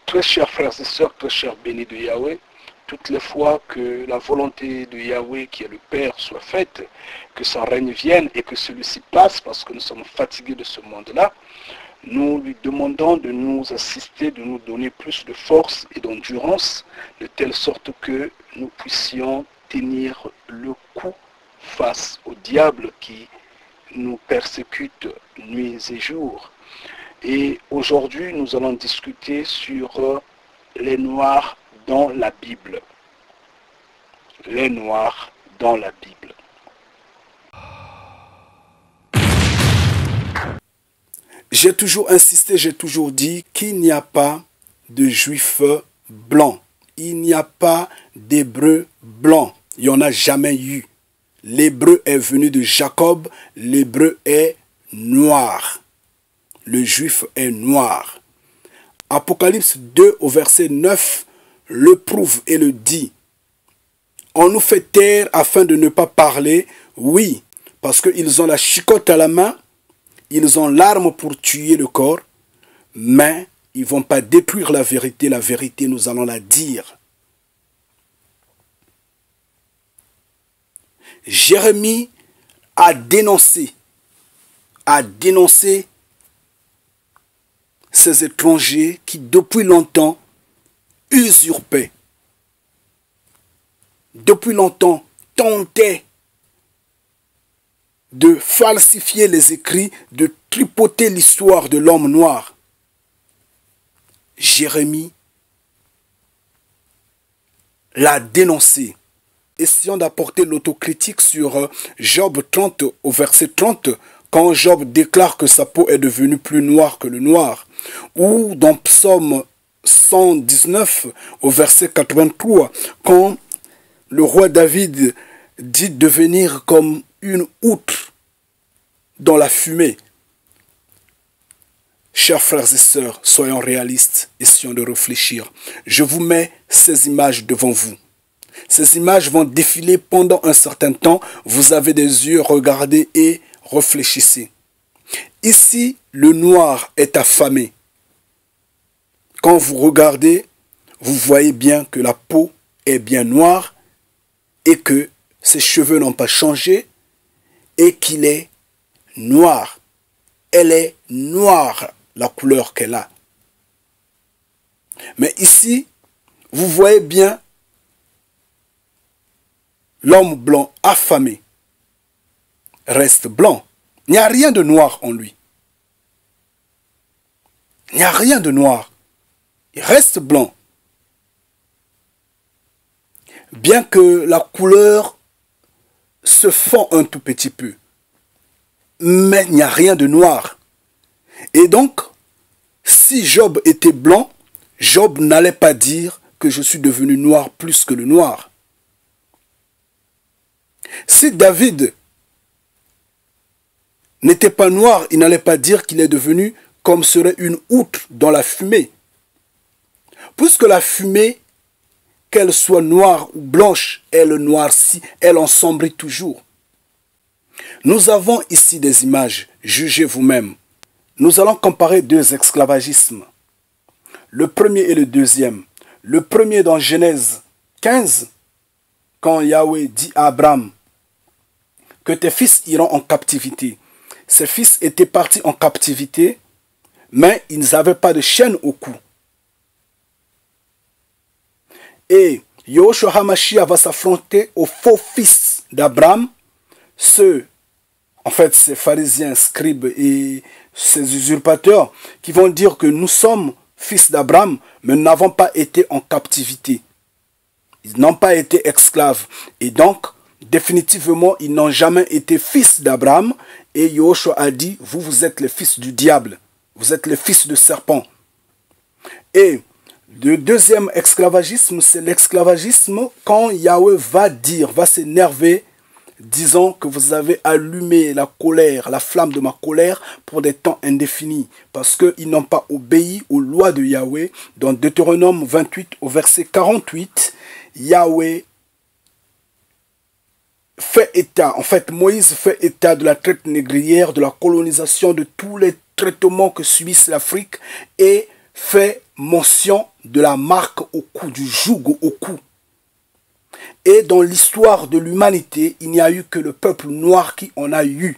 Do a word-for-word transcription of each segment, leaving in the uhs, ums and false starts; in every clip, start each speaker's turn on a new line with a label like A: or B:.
A: Très chers frères et sœurs, très chers bénis de Yahweh, toutes les fois que la volonté de Yahweh, qui est le Père, soit faite, que son règne vienne et que celui-ci passe, parce que nous sommes fatigués de ce monde-là, nous lui demandons de nous assister, de nous donner plus de force et d'endurance, de telle sorte que nous puissions tenir le coup face au diable qui nous persécute nuit et jour. Et aujourd'hui, nous allons discuter sur les Noirs dans la Bible. Les Noirs dans la Bible.
B: J'ai toujours insisté, j'ai toujours dit qu'il n'y a pas de Juifs blancs. Il n'y a pas d'Hébreux blancs. Il n'y en a jamais eu. L'Hébreu est venu de Jacob. L'Hébreu est noir. Le Juif est noir. Apocalypse deux au verset neuf le prouve et le dit. On nous fait taire afin de ne pas parler. Oui, parce qu'ils ont la chicotte à la main. Ils ont l'arme pour tuer le corps, mais ils ne vont pas détruire la vérité. La vérité, nous allons la dire. Jérémie a dénoncé, a dénoncé ces étrangers qui, depuis longtemps, usurpaient, depuis longtemps, tentaient de falsifier les écrits, de tripoter l'histoire de l'homme noir. Jérémie l'a dénoncé. Essayons d'apporter l'autocritique sur Job trente au verset trente, quand Job déclare que sa peau est devenue plus noire que le noir. Ou dans Psaume cent dix-neuf au verset quatre-vingt-trois, quand le roi David dit devenir comme une outre dans la fumée. Chers frères et sœurs, soyons réalistes, essayons de réfléchir. Je vous mets ces images devant vous. Ces images vont défiler pendant un certain temps. Vous avez des yeux, regardez et réfléchissez. Ici, le noir est affamé. Quand vous regardez, vous voyez bien que la peau est bien noire et que ses cheveux n'ont pas changé et qu'il est noir. Elle est noire, la couleur qu'elle a. Mais ici, vous voyez bien l'homme blanc affamé reste blanc. Il n'y a rien de noir en lui. Il n'y a rien de noir. Il reste blanc. Bien que la couleur se fond un tout petit peu. Mais il n'y a rien de noir. Et donc, si Job était blanc, Job n'allait pas dire que je suis devenu noir plus que le noir. Si David n'était pas noir, il n'allait pas dire qu'il est devenu comme serait une outre dans la fumée. Puisque la fumée, qu'elle soit noire ou blanche, elle noircit, elle ensombrit toujours. Nous avons ici des images, jugez vous-même. Nous allons comparer deux esclavagismes. Le premier et le deuxième. Le premier dans Genèse quinze, quand Yahweh dit à Abraham que tes fils iront en captivité. Ses fils étaient partis en captivité, mais ils n'avaient pas de chaîne au cou. Et Yahushua HaMashiach va s'affronter aux faux fils d'Abraham, ceux, en fait, ces pharisiens, scribes et ces usurpateurs qui vont dire que nous sommes fils d'Abraham, mais nous n'avons pas été en captivité. Ils n'ont pas été esclaves. Et donc, définitivement, ils n'ont jamais été fils d'Abraham. Et Yahushua a dit, vous, vous êtes les fils du diable. Vous êtes les fils de serpent. Et le deuxième esclavagisme, c'est l'esclavagisme quand Yahweh va dire, va s'énerver, disant que vous avez allumé la colère, la flamme de ma colère pour des temps indéfinis, parce qu'ils n'ont pas obéi aux lois de Yahweh. Dans Deutéronome vingt-huit au verset quarante-huit, Yahweh fait état, en fait Moïse fait état de la traite négrière, de la colonisation, de tous les traitements que subissent l'Afrique et fait mention de la marque au cou, du joug au cou. Et dans l'histoire de l'humanité, il n'y a eu que le peuple noir qui en a eu.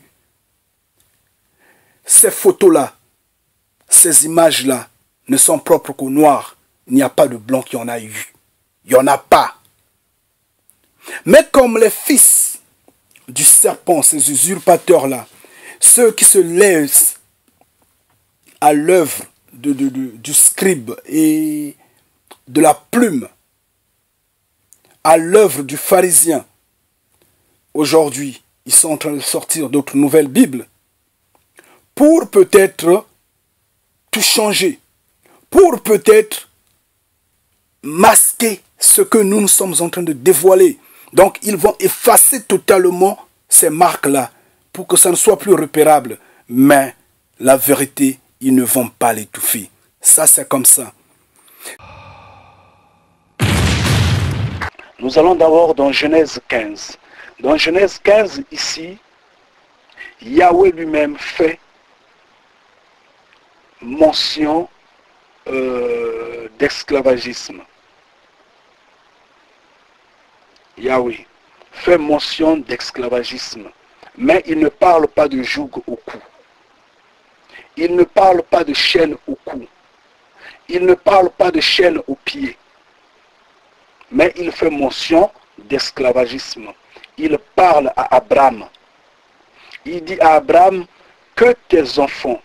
B: Ces photos-là, ces images-là ne sont propres qu'aux noirs. Il n'y a pas de blanc qui en a eu. Il n'y en a pas. Mais comme les fils du serpent, ces usurpateurs-là, ceux qui se laissent à l'œuvre de, de, de, du scribe et de la plume, à l'œuvre du pharisien, aujourd'hui, ils sont en train de sortir d'autres nouvelles Bibles pour peut-être tout changer, pour peut-être masquer ce que nous, nous sommes en train de dévoiler. Donc, ils vont effacer totalement ces marques-là pour que ça ne soit plus repérable. Mais la vérité, ils ne vont pas l'étouffer. Ça, c'est comme ça.
A: Nous allons d'abord dans Genèse quinze. Dans Genèse quinze, ici, Yahweh lui-même fait mention euh, d'esclavagisme. Yahweh fait mention d'esclavagisme, mais il ne parle pas de joug au cou. Il ne parle pas de chaîne au cou. Il ne parle pas de chaîne aux pieds. Mais il fait mention d'esclavagisme. Il parle à Abraham. Il dit à Abraham que tes enfants,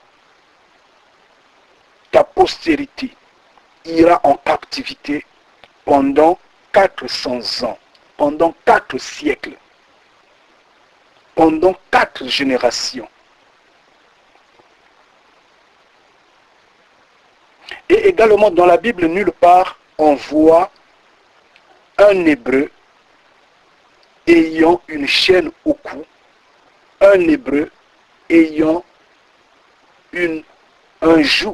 A: ta postérité, ira en captivité pendant quatre cents ans, pendant quatre siècles, pendant quatre générations. Et également dans la Bible, nulle part on voit un Hébreu ayant une chaîne au cou, un Hébreu ayant une, un joug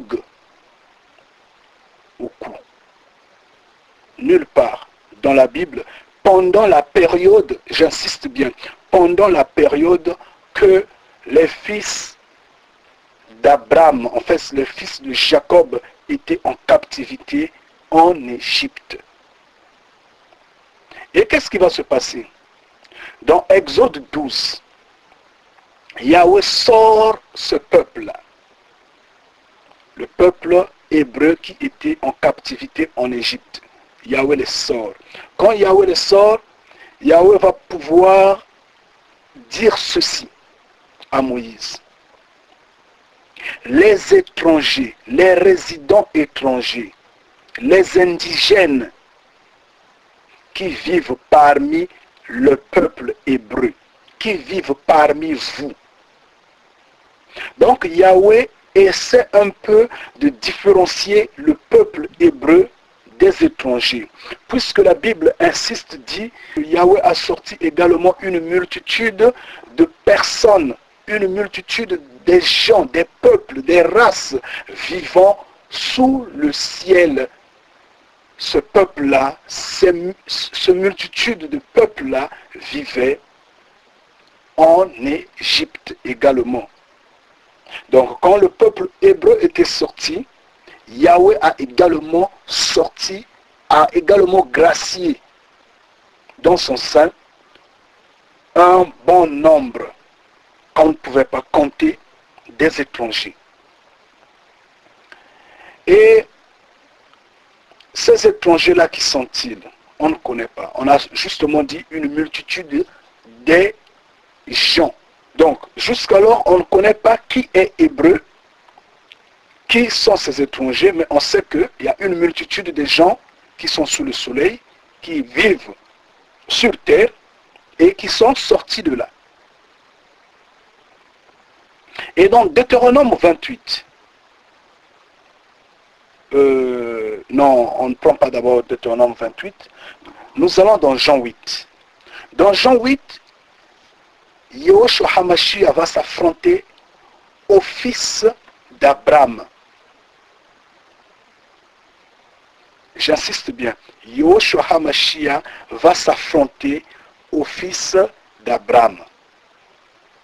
A: au cou. Nulle part dans la Bible, pendant la période, j'insiste bien, pendant la période que les fils d'Abraham, en fait les fils de Jacob, étaient en captivité en Égypte. Et qu'est-ce qui va se passer? Dans Exode douze, Yahweh sort ce peuple-là, le peuple hébreu qui était en captivité en Égypte. Yahweh les sort. Quand Yahweh les sort, Yahweh va pouvoir dire ceci à Moïse. Les étrangers, les résidents étrangers, les indigènes qui vivent parmi le peuple hébreu, qui vivent parmi vous. Donc Yahweh essaie un peu de différencier le peuple hébreu des étrangers. Puisque la Bible insiste, dit que Yahweh a sorti également une multitude de personnes, une multitude des gens, des peuples, des races vivant sous le ciel. Ce peuple-là, ce multitude de peuples-là vivait en Égypte également. Donc quand le peuple hébreu était sorti, Yahweh a également sorti, a également gracié dans son sein un bon nombre qu'on ne pouvait pas compter des étrangers. Et ces étrangers-là, qui sont-ils? On ne connaît pas. On a justement dit une multitude des gens. Donc, jusqu'alors, on ne connaît pas qui est hébreu, qui sont ces étrangers, mais on sait qu'il y a une multitude de gens qui sont sous le soleil, qui vivent sur terre et qui sont sortis de là. Et donc, Deutéronome vingt-huit, euh, non, on ne prend pas d'abord Deutéronome vingt-huit, nous allons dans Jean huit. Dans Jean huit, Yahushua HaMashiach va s'affronter au fils d'Abraham. J'insiste bien, Yahushua HaMashiach va s'affronter au fils d'Abraham.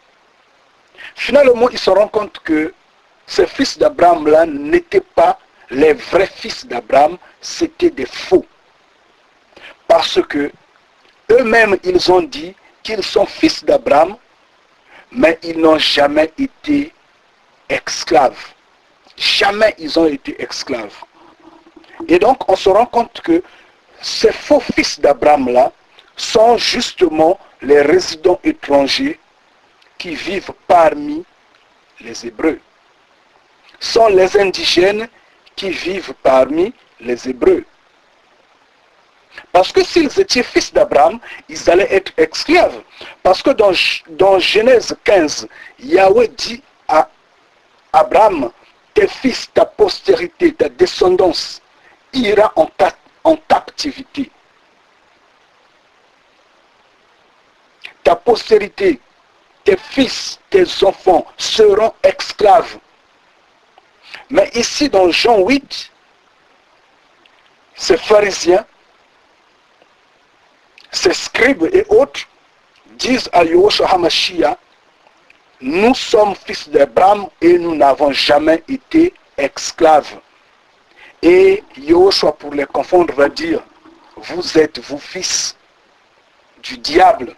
A: Finalement, il se rend compte que ce fils d'Abraham-là n'était pas les vrais fils d'Abraham, c'étaient des faux. Parce que eux-mêmes, ils ont dit qu'ils sont fils d'Abraham, mais ils n'ont jamais été esclaves. Jamais ils ont été esclaves. Et donc, on se rend compte que ces faux fils d'Abraham-là sont justement les résidents étrangers qui vivent parmi les Hébreux. Sont les indigènes qui vivent parmi les Hébreux. Parce que s'ils étaient fils d'Abraham, ils allaient être esclaves. Parce que dans, dans Genèse quinze, Yahweh dit à Abraham, tes fils, ta postérité, ta descendance ira en, en captivité. Ta postérité, tes fils, tes enfants seront esclaves. Mais ici dans Jean huit, ces pharisiens, ces scribes et autres disent à Yahushua HaMashiach, nous sommes fils d'Abraham et nous n'avons jamais été esclaves. Et Yahushua, pour les confondre, va dire, vous êtes vous fils du diable.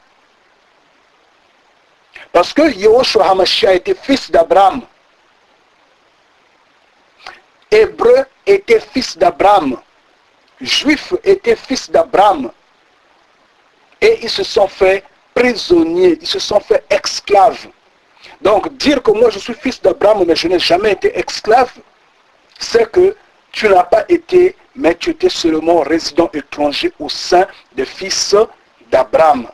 A: Parce que Yahushua HaMashiach était fils d'Abraham. Hébreu était fils d'Abraham. Juif était fils d'Abraham. Et ils se sont fait prisonniers, ils se sont fait esclaves. Donc dire que moi je suis fils d'Abraham mais je n'ai jamais été esclave, c'est que tu n'as pas été, mais tu étais seulement résident étranger au sein des fils d'Abraham.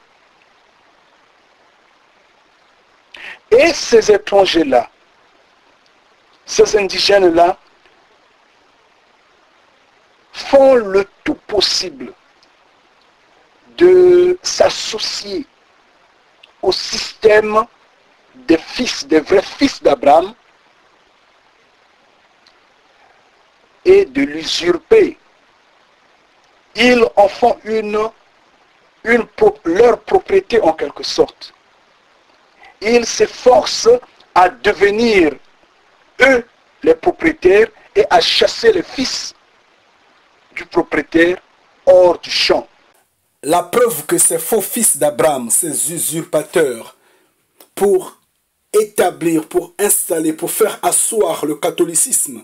A: Et ces étrangers-là, ces indigènes-là, font le tout possible de s'associer au système des fils, des vrais fils d'Abraham et de l'usurper. Ils en font une, une, leur propriété en quelque sorte. Ils s'efforcent à devenir eux les propriétaires et à chasser les fils du propriétaire hors du champ.
B: La preuve que ces faux fils d'Abraham, ces usurpateurs, pour établir, pour installer, pour faire asseoir le catholicisme,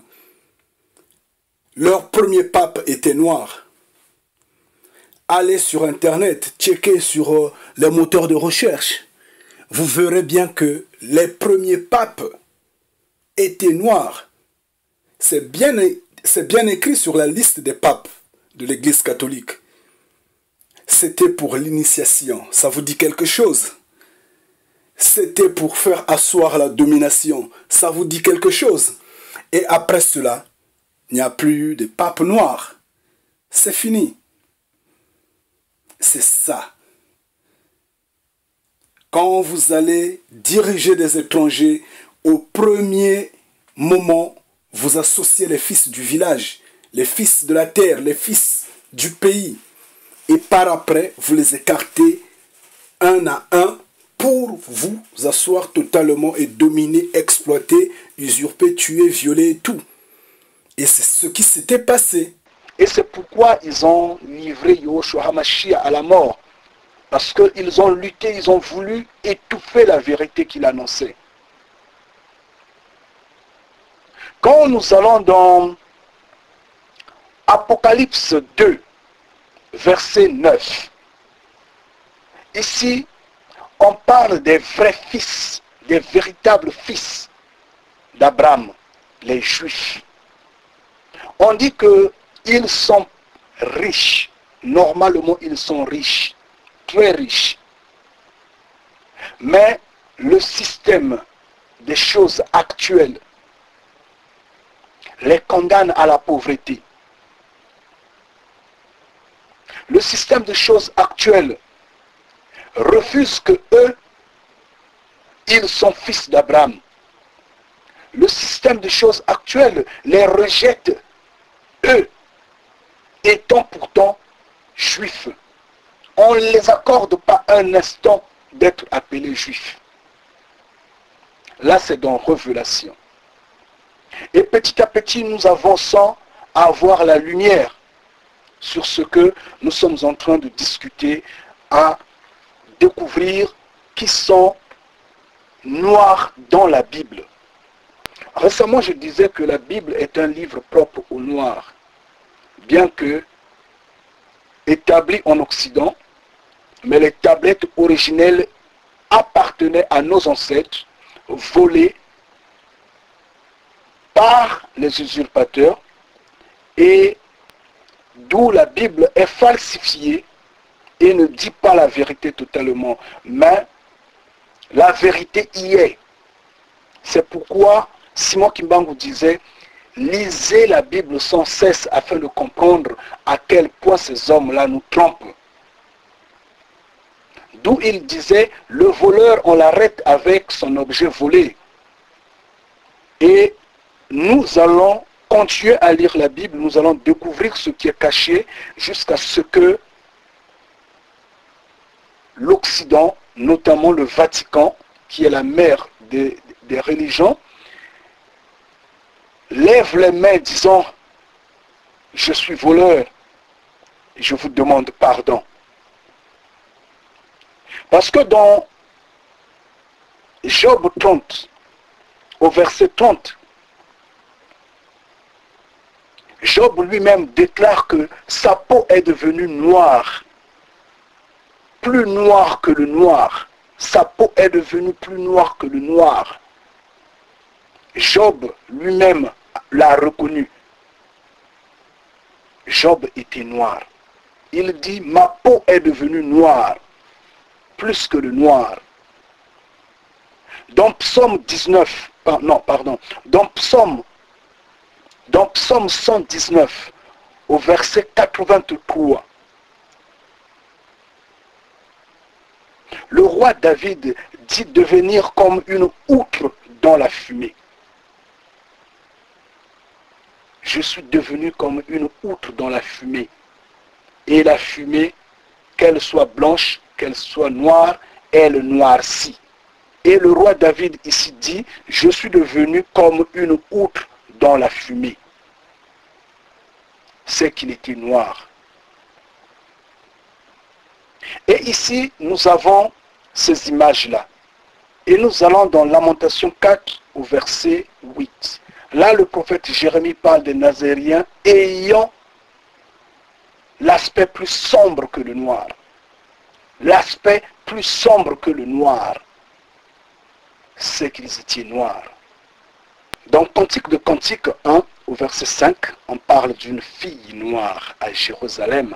B: leur premier pape était noir. Allez sur Internet, checkez sur euh, les moteurs de recherche. Vous verrez bien que les premiers papes étaient noirs. C'est bien, c'est bien écrit sur la liste des papes de l'Église catholique. C'était pour l'initiation. Ça vous dit quelque chose? C'était pour faire asseoir la domination. Ça vous dit quelque chose? Et après cela, il n'y a plus de pape noir. C'est fini. C'est ça. Quand vous allez diriger des étrangers, au premier moment, vous associez les fils du village, les fils de la terre, les fils du pays. Et par après, vous les écartez un à un pour vous asseoir totalement et dominer, exploiter, usurper, tuer, violer et tout. Et c'est ce qui s'était passé.
A: Et c'est pourquoi ils ont livré Yahushua HaMashiach à la mort. Parce qu'ils ont lutté, ils ont voulu étouffer la vérité qu'il annonçait. Quand nous allons dans Apocalypse deux, verset neuf, ici, on parle des vrais fils, des véritables fils d'Abraham, les Juifs. On dit qu'ils sont riches. Normalement, ils sont riches, très riches. Mais le système des choses actuelles les condamne à la pauvreté. Le système des choses actuelles refuse que eux, ils sont fils d'Abraham. Le système des choses actuelles les rejette, eux, étant pourtant juifs. On ne les accorde pas un instant d'être appelés juifs. Là, c'est dans Révélation. Et petit à petit, nous avançons avoir la lumière sur ce que nous sommes en train de discuter, à découvrir qui sont noirs dans la Bible. Récemment, je disais que la Bible est un livre propre aux Noirs, bien que établi en Occident, mais les tablettes originelles appartenaient à nos ancêtres, volées par les usurpateurs, et d'où la Bible est falsifiée et ne dit pas la vérité totalement, mais la vérité y est. C'est pourquoi Simon Kimbangu disait, lisez la Bible sans cesse afin de comprendre à quel point ces hommes-là nous trompent. D'où il disait, le voleur, on l'arrête avec son objet volé. Et nous allons continuer à lire la Bible, nous allons découvrir ce qui est caché jusqu'à ce que l'Occident, notamment le Vatican, qui est la mère des, des religions, lève les mains disant, je suis voleur, je vous demande pardon. Parce que dans Job trente, au verset trente, Job lui-même déclare que sa peau est devenue noire, plus noire que le noir. Sa peau est devenue plus noire que le noir. Job lui-même l'a reconnu. Job était noir. Il dit, ma peau est devenue noire, plus que le noir. Dans Psaume dix-neuf, non, pardon, dans Psaume, dans Psaume cent dix-neuf, au verset quatre-vingt-trois, le roi David dit devenir comme une outre dans la fumée. Je suis devenu comme une outre dans la fumée. Et la fumée, qu'elle soit blanche, qu'elle soit noire, elle noircit. Et le roi David ici dit, je suis devenu comme une outre dans la fumée. C'est qu'il était noir. Et ici, nous avons ces images-là. Et nous allons dans Lamentation quatre au verset huit. Là, le prophète Jérémie parle des Nazériens ayant l'aspect plus sombre que le noir. L'aspect plus sombre que le noir, c'est qu'ils étaient noirs. Dans Cantique de Cantique un, au verset cinq, on parle d'une fille noire à Jérusalem.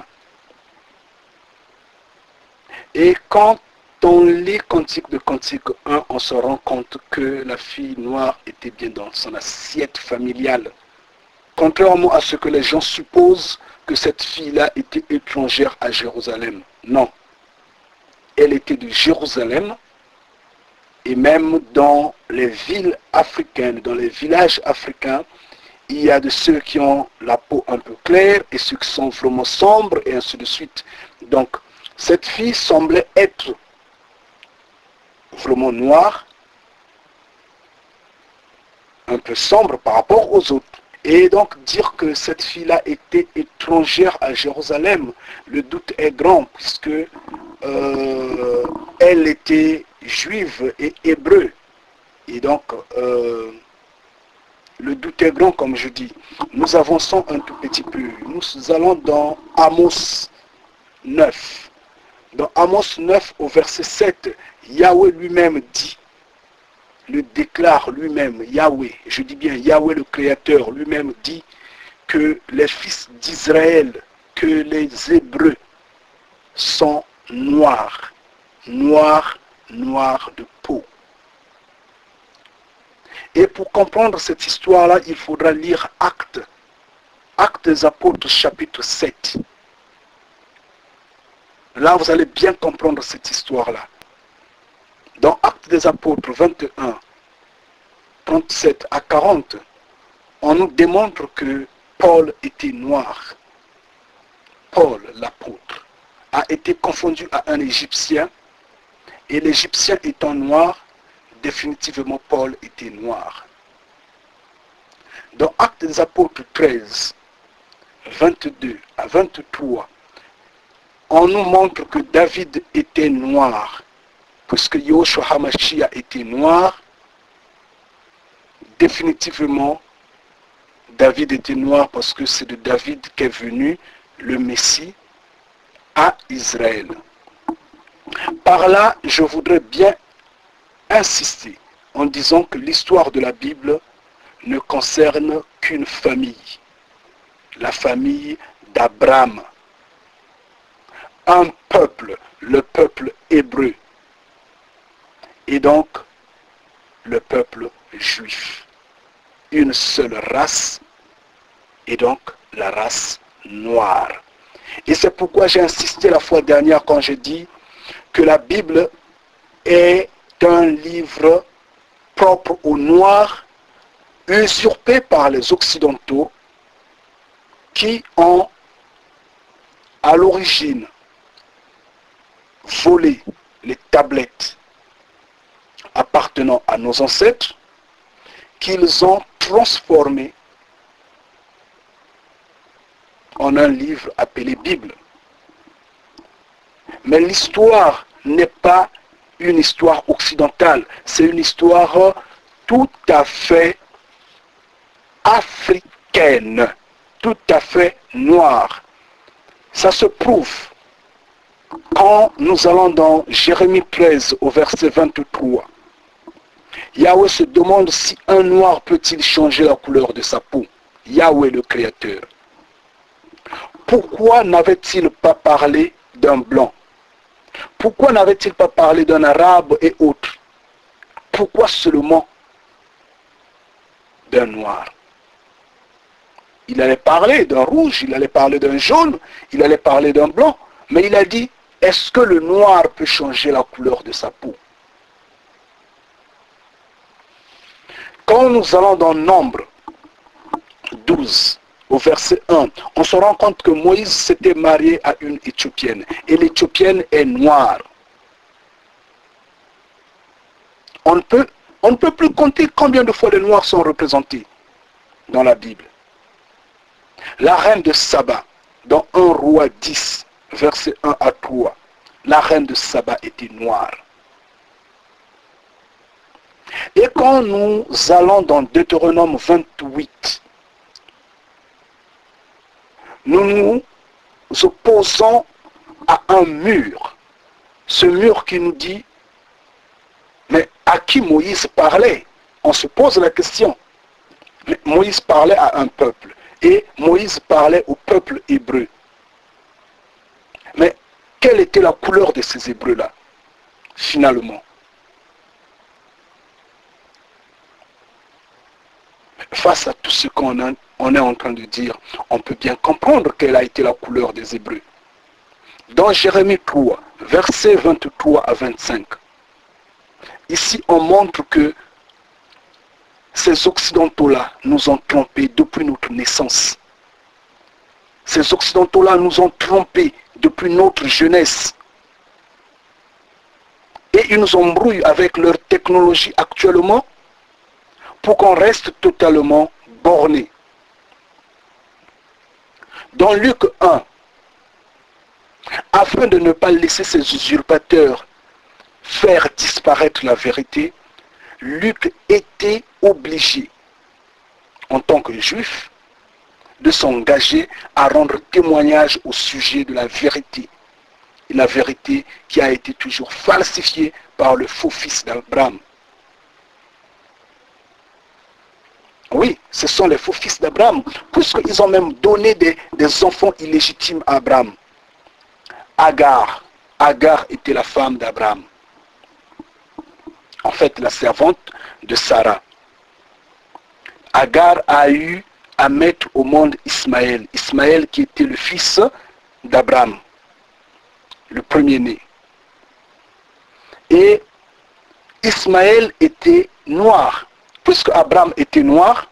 A: Et quand on lit Cantique de Cantique un, on se rend compte que la fille noire était bien dans son assiette familiale. Contrairement à ce que les gens supposent que cette fille-là était étrangère à Jérusalem. Non. Elle était de Jérusalem, et même dans les villes africaines, dans les villages africains, il y a de ceux qui ont la peau un peu claire et ceux qui sont vraiment sombres et ainsi de suite. Donc, cette fille semblait être vraiment noire, un peu sombre par rapport aux autres. Et donc dire que cette fille-là était étrangère à Jérusalem, le doute est grand puisque euh, elle était juive et hébreu. Et donc euh, le doute est grand comme je dis. Nous avançons un tout petit peu. Nous allons dans Amos neuf. Dans Amos neuf au verset sept, Yahweh lui-même dit, le déclare lui-même, Yahweh, je dis bien Yahweh le Créateur lui-même dit que les fils d'Israël, que les Hébreux sont noirs, noirs, noirs de peau. Et pour comprendre cette histoire-là, il faudra lire Actes, Actes des Apôtres chapitre sept. Là, vous allez bien comprendre cette histoire-là. Dans Actes des Apôtres vingt et un, trente-sept à quarante, on nous démontre que Paul était noir. Paul, l'apôtre, a été confondu à un Égyptien, et l'Égyptien étant noir, définitivement Paul était noir. Dans Actes des Apôtres treize, vingt-deux à vingt-trois, on nous montre que David était noir, puisque Yahushua HaMashiach était noir. Définitivement, David était noir parce que c'est de David qu'est venu le Messie à Israël. Par là, je voudrais bien insister en disant que l'histoire de la Bible ne concerne qu'une famille, la famille d'Abraham, un peuple, le peuple hébreu, et donc le peuple juif, une seule race, et donc la race noire. Et c'est pourquoi j'ai insisté la fois dernière quand j'ai dit que la Bible est un livre propre aux Noirs, usurpé par les Occidentaux qui ont à l'origine volé les tablettes appartenant à nos ancêtres, qu'ils ont transformé en un livre appelé Bible. Mais l'histoire n'est pas une histoire occidentale, c'est une histoire tout à fait africaine, tout à fait noire. Ça se prouve quand nous allons dans Jérémie treize au verset vingt-trois. Yahweh se demande si un noir peut-il changer la couleur de sa peau. Yahweh le Créateur. Pourquoi n'avait-il pas parlé d'un blanc? Pourquoi n'avait-il pas parlé d'un arabe et autres? Pourquoi seulement d'un noir? Il allait parler d'un rouge, il allait parler d'un jaune, il allait parler d'un blanc, mais il a dit, est-ce que le noir peut changer la couleur de sa peau? Quand nous allons dans Nombre douze, au verset un, on se rend compte que Moïse s'était marié à une Éthiopienne, et l'Éthiopienne est noire. On ne peut, on ne peut plus compter combien de fois les Noirs sont représentés dans la Bible. La reine de Saba, dans un roi dix, verset un à trois, la reine de Saba était noire. Et quand nous allons dans Deutéronome vingt-huit, nous nous opposons à un mur. Ce mur qui nous dit, mais à qui Moïse parlait? On se pose la question. Mais Moïse parlait à un peuple. Et Moïse parlait au peuple hébreu. Mais quelle était la couleur de ces Hébreux-là, finalement? Face à tout ce qu'on a, on est en train de dire, on peut bien comprendre quelle a été la couleur des Hébreux. Dans Jérémie trois, versets vingt-trois à vingt-cinq, ici on montre que ces Occidentaux-là nous ont trompés depuis notre naissance. Ces Occidentaux-là nous ont trompés depuis notre jeunesse. Et ils nous embrouillent avec leur technologie actuellement pour qu'on reste totalement borné. Dans Luc un, afin de ne pas laisser ces usurpateurs faire disparaître la vérité, Luc était obligé, en tant que juif, de s'engager à rendre témoignage au sujet de la vérité. Et la vérité qui a été toujours falsifiée par le faux fils d'Abraham. Oui, ce sont les faux fils d'Abraham, puisqu'ils ont même donné des, des enfants illégitimes à Abraham. Agar, Agar était la femme d'Abraham. En fait, la servante de Sarah. Agar a eu à mettre au monde Ismaël. Ismaël qui était le fils d'Abraham, le premier-né. Et Ismaël était noir. Puisque Abraham était noir,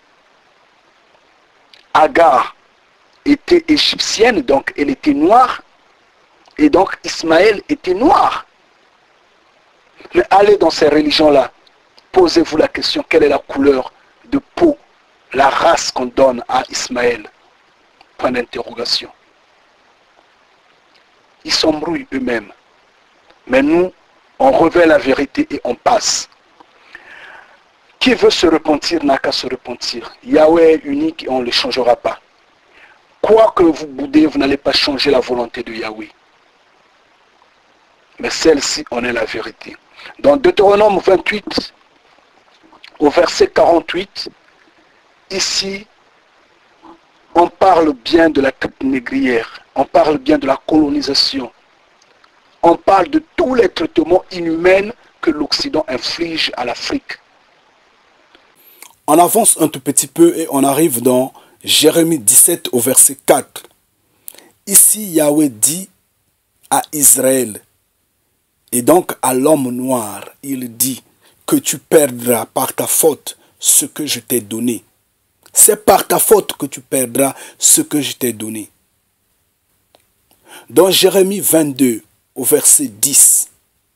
A: Agar était égyptienne, donc elle était noire, et donc Ismaël était noir. Mais allez dans ces religions-là, posez-vous la question, quelle est la couleur de peau, la race qu'on donne à Ismaël? Point d'interrogation. Ils s'embrouillent eux-mêmes. Mais nous, on revêt la vérité et on passe. Qui veut se repentir n'a qu'à se repentir. Yahweh est unique et on ne le changera pas. Quoi que vous boudez, vous n'allez pas changer la volonté de Yahweh. Mais celle-ci, on est la vérité. Dans Deutéronome vingt-huit, au verset quarante-huit, ici, on parle bien de la traite négrière, on parle bien de la colonisation, on parle de tous les traitements inhumains que l'Occident inflige à l'Afrique.
B: On avance un tout petit peu et on arrive dans Jérémie dix-sept au verset quatre. Ici, Yahweh dit à Israël, et donc à l'homme noir, il dit que tu perdras par ta faute ce que je t'ai donné. C'est par ta faute que tu perdras ce que je t'ai donné. Dans Jérémie vingt-deux, au verset dix,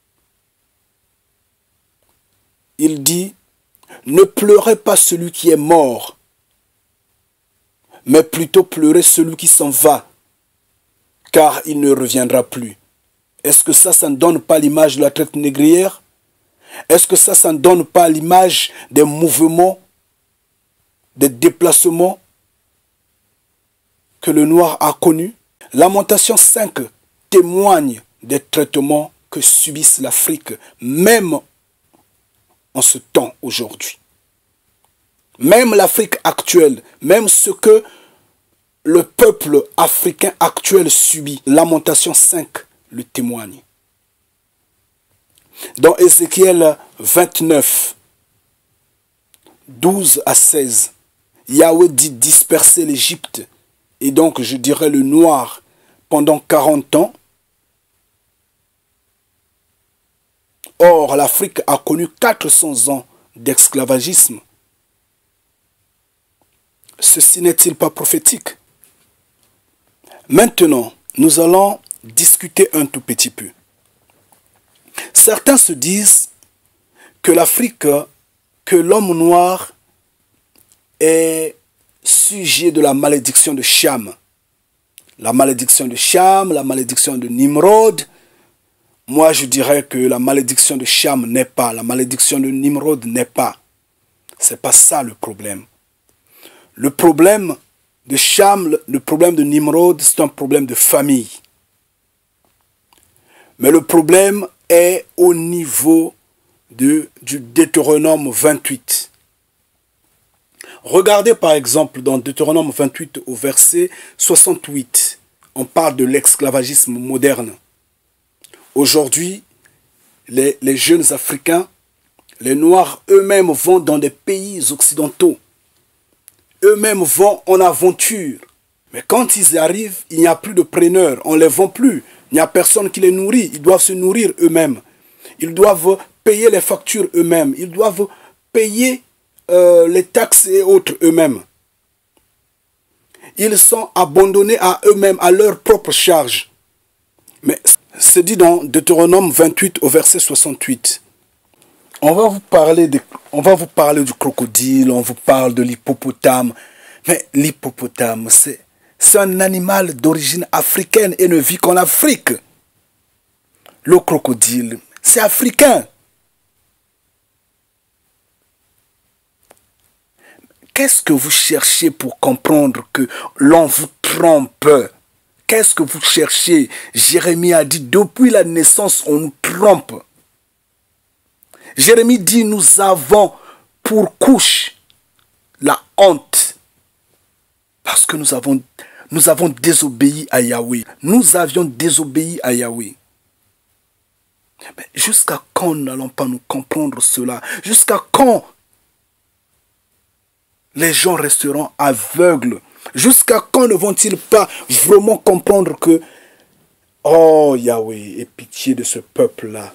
B: il dit, ne pleurez pas celui qui est mort, mais plutôt pleurez celui qui s'en va, car il ne reviendra plus. Est-ce que ça, ça ne donne pas l'image de la traite négrière? Est-ce que ça, ça ne donne pas l'image des mouvements, des déplacements que le noir a connus? Lamentation cinq témoigne des traitements que subissent l'Afrique, même en ce temps aujourd'hui. Même l'Afrique actuelle, même ce que le peuple africain actuel subit, Lamentation cinq le témoigne. Dans Ézéchiel vingt-neuf, douze à seize, Yahweh dit disperser l'Égypte, et donc je dirais le noir, pendant quarante ans. Or, l'Afrique a connu quatre cents ans d'esclavagisme. Ceci n'est-il pas prophétique? Maintenant, nous allons discuter un tout petit peu. Certains se disent que l'Afrique, que l'homme noir est sujet de la malédiction de Cham. La malédiction de Cham, la malédiction de Nimrod. Moi, je dirais que la malédiction de Cham n'est pas, la malédiction de Nimrod n'est pas. C'est pas ça le problème. Le problème de Cham, le problème de Nimrod, c'est un problème de famille. Mais le problème est au niveau de, du Deutéronome vingt-huit. Regardez par exemple dans Deutéronome vingt-huit au verset soixante-huit. On parle de l'esclavagisme moderne. Aujourd'hui, les, les jeunes Africains, les Noirs eux-mêmes vont dans des pays occidentaux. Eux-mêmes vont en aventure. Mais quand ils arrivent, il n'y a plus de preneurs. On ne les vend plus. Il n'y a personne qui les nourrit. Ils doivent se nourrir eux-mêmes. Ils doivent payer les factures eux-mêmes. Ils doivent payer euh, les taxes et autres eux-mêmes. Ils sont abandonnés à eux-mêmes, à leur propre charge. Mais c'est dit dans Deutéronome vingt-huit au verset soixante-huit. On va vous parler de, on va vous parler du crocodile, on vous parle de l'hippopotame. Mais l'hippopotame, c'est c'est un animal d'origine africaine et ne vit qu'en Afrique. Le crocodile, c'est africain. Qu'est-ce que vous cherchez pour comprendre que l'on vous trompe? Qu'est-ce que vous cherchez? Jérémie a dit, depuis la naissance, on nous trompe. Jérémie dit, nous avons pour couche la honte. Parce que nous avons, nous avons désobéi à Yahweh. Nous avions désobéi à Yahweh. Mais jusqu'à quand n'allons pas nous comprendre cela? Jusqu'à quand les gens resteront aveugles? Jusqu'à quand ne vont-ils pas vraiment comprendre que, oh Yahweh, aie pitié de ce peuple-là.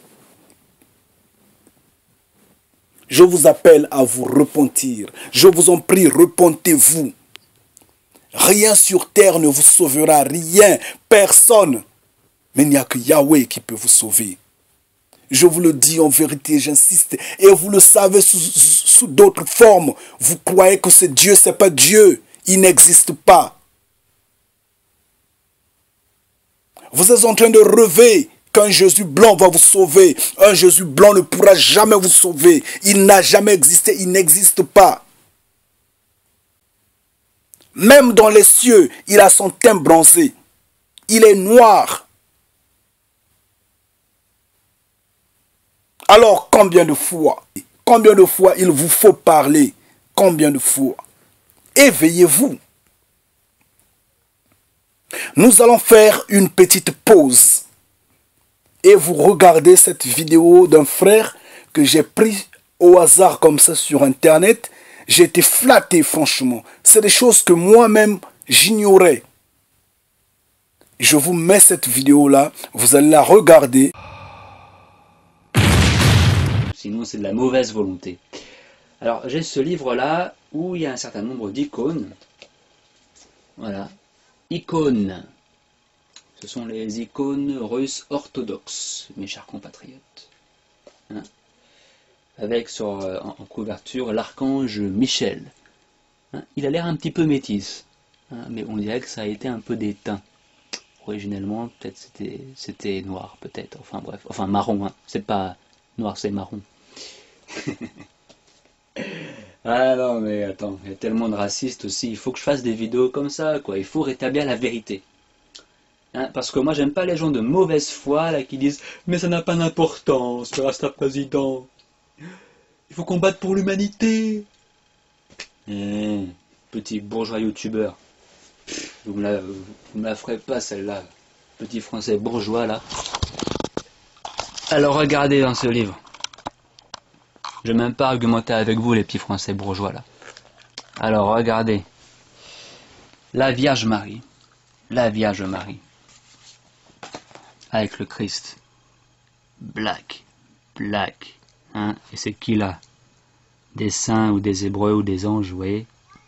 B: Je vous appelle à vous repentir. Je vous en prie, repentez-vous. Rien sur terre ne vous sauvera, rien, personne. Mais il n'y a que Yahweh qui peut vous sauver. Je vous le dis en vérité, j'insiste. Et vous le savez sous, sous d'autres formes. Vous croyez que c'est Dieu, ce n'est pas Dieu. Il n'existe pas. Vous êtes en train de rêver qu'un Jésus blanc va vous sauver. Un Jésus blanc ne pourra jamais vous sauver. Il n'a jamais existé, il n'existe pas. Même dans les cieux, il a son teint bronzé. Il est noir. Alors, combien de fois, combien de fois il vous faut parler? Combien de fois? Éveillez-vous. Nous allons faire une petite pause. Et vous regardez cette vidéo d'un frère que j'ai pris au hasard comme ça sur Internet. J'ai été flatté, franchement. C'est des choses que moi-même, j'ignorais. Je vous mets cette vidéo-là. Vous allez la regarder.
C: Sinon, c'est de la mauvaise volonté. Alors, j'ai ce livre-là où il y a un certain nombre d'icônes. Voilà. Icônes. Ce sont les icônes russes orthodoxes, mes chers compatriotes. Hein? Avec sur, en, en couverture l'archange Michel. Hein? Il a l'air un petit peu métis, hein? Mais on dirait que ça a été un peu déteint. Originellement, peut-être c'était c'était noir, peut-être. Enfin bref, enfin marron. Hein? C'est pas noir, c'est marron. Ah non, mais attends, il y a tellement de racistes aussi. Il faut que je fasse des vidéos comme ça, quoi. Il faut rétablir la vérité. Hein, parce que moi, j'aime pas les gens de mauvaise foi là qui disent « Mais ça n'a pas d'importance, le rasta président. Il faut combattre pour l'humanité. » Mmh, petit bourgeois youtubeur. Vous me la, vous me la ferez pas celle-là. Petit français bourgeois là. Alors regardez dans ce livre. Je vais même pas argumenter avec vous les petits français bourgeois là. Alors regardez. La Vierge Marie. La Vierge Marie. Avec le Christ. Black. Black. Hein? Et c'est qui là? Des saints ou des hébreux ou des anges, vous voyez?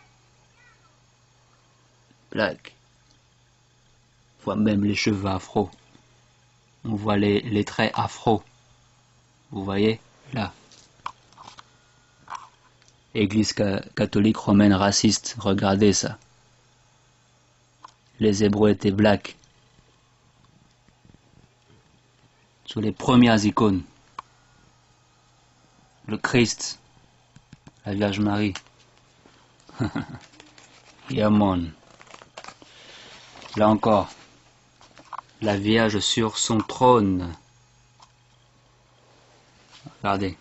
C: Black. On voit même les cheveux afro. On voit les, les traits afro. Vous voyez? Là. Église ca catholique romaine raciste. Regardez ça. Les hébreux étaient black. Sur les premières icônes. Le Christ. La Vierge Marie. Yeah man. Là encore. La Vierge sur son trône. Regardez.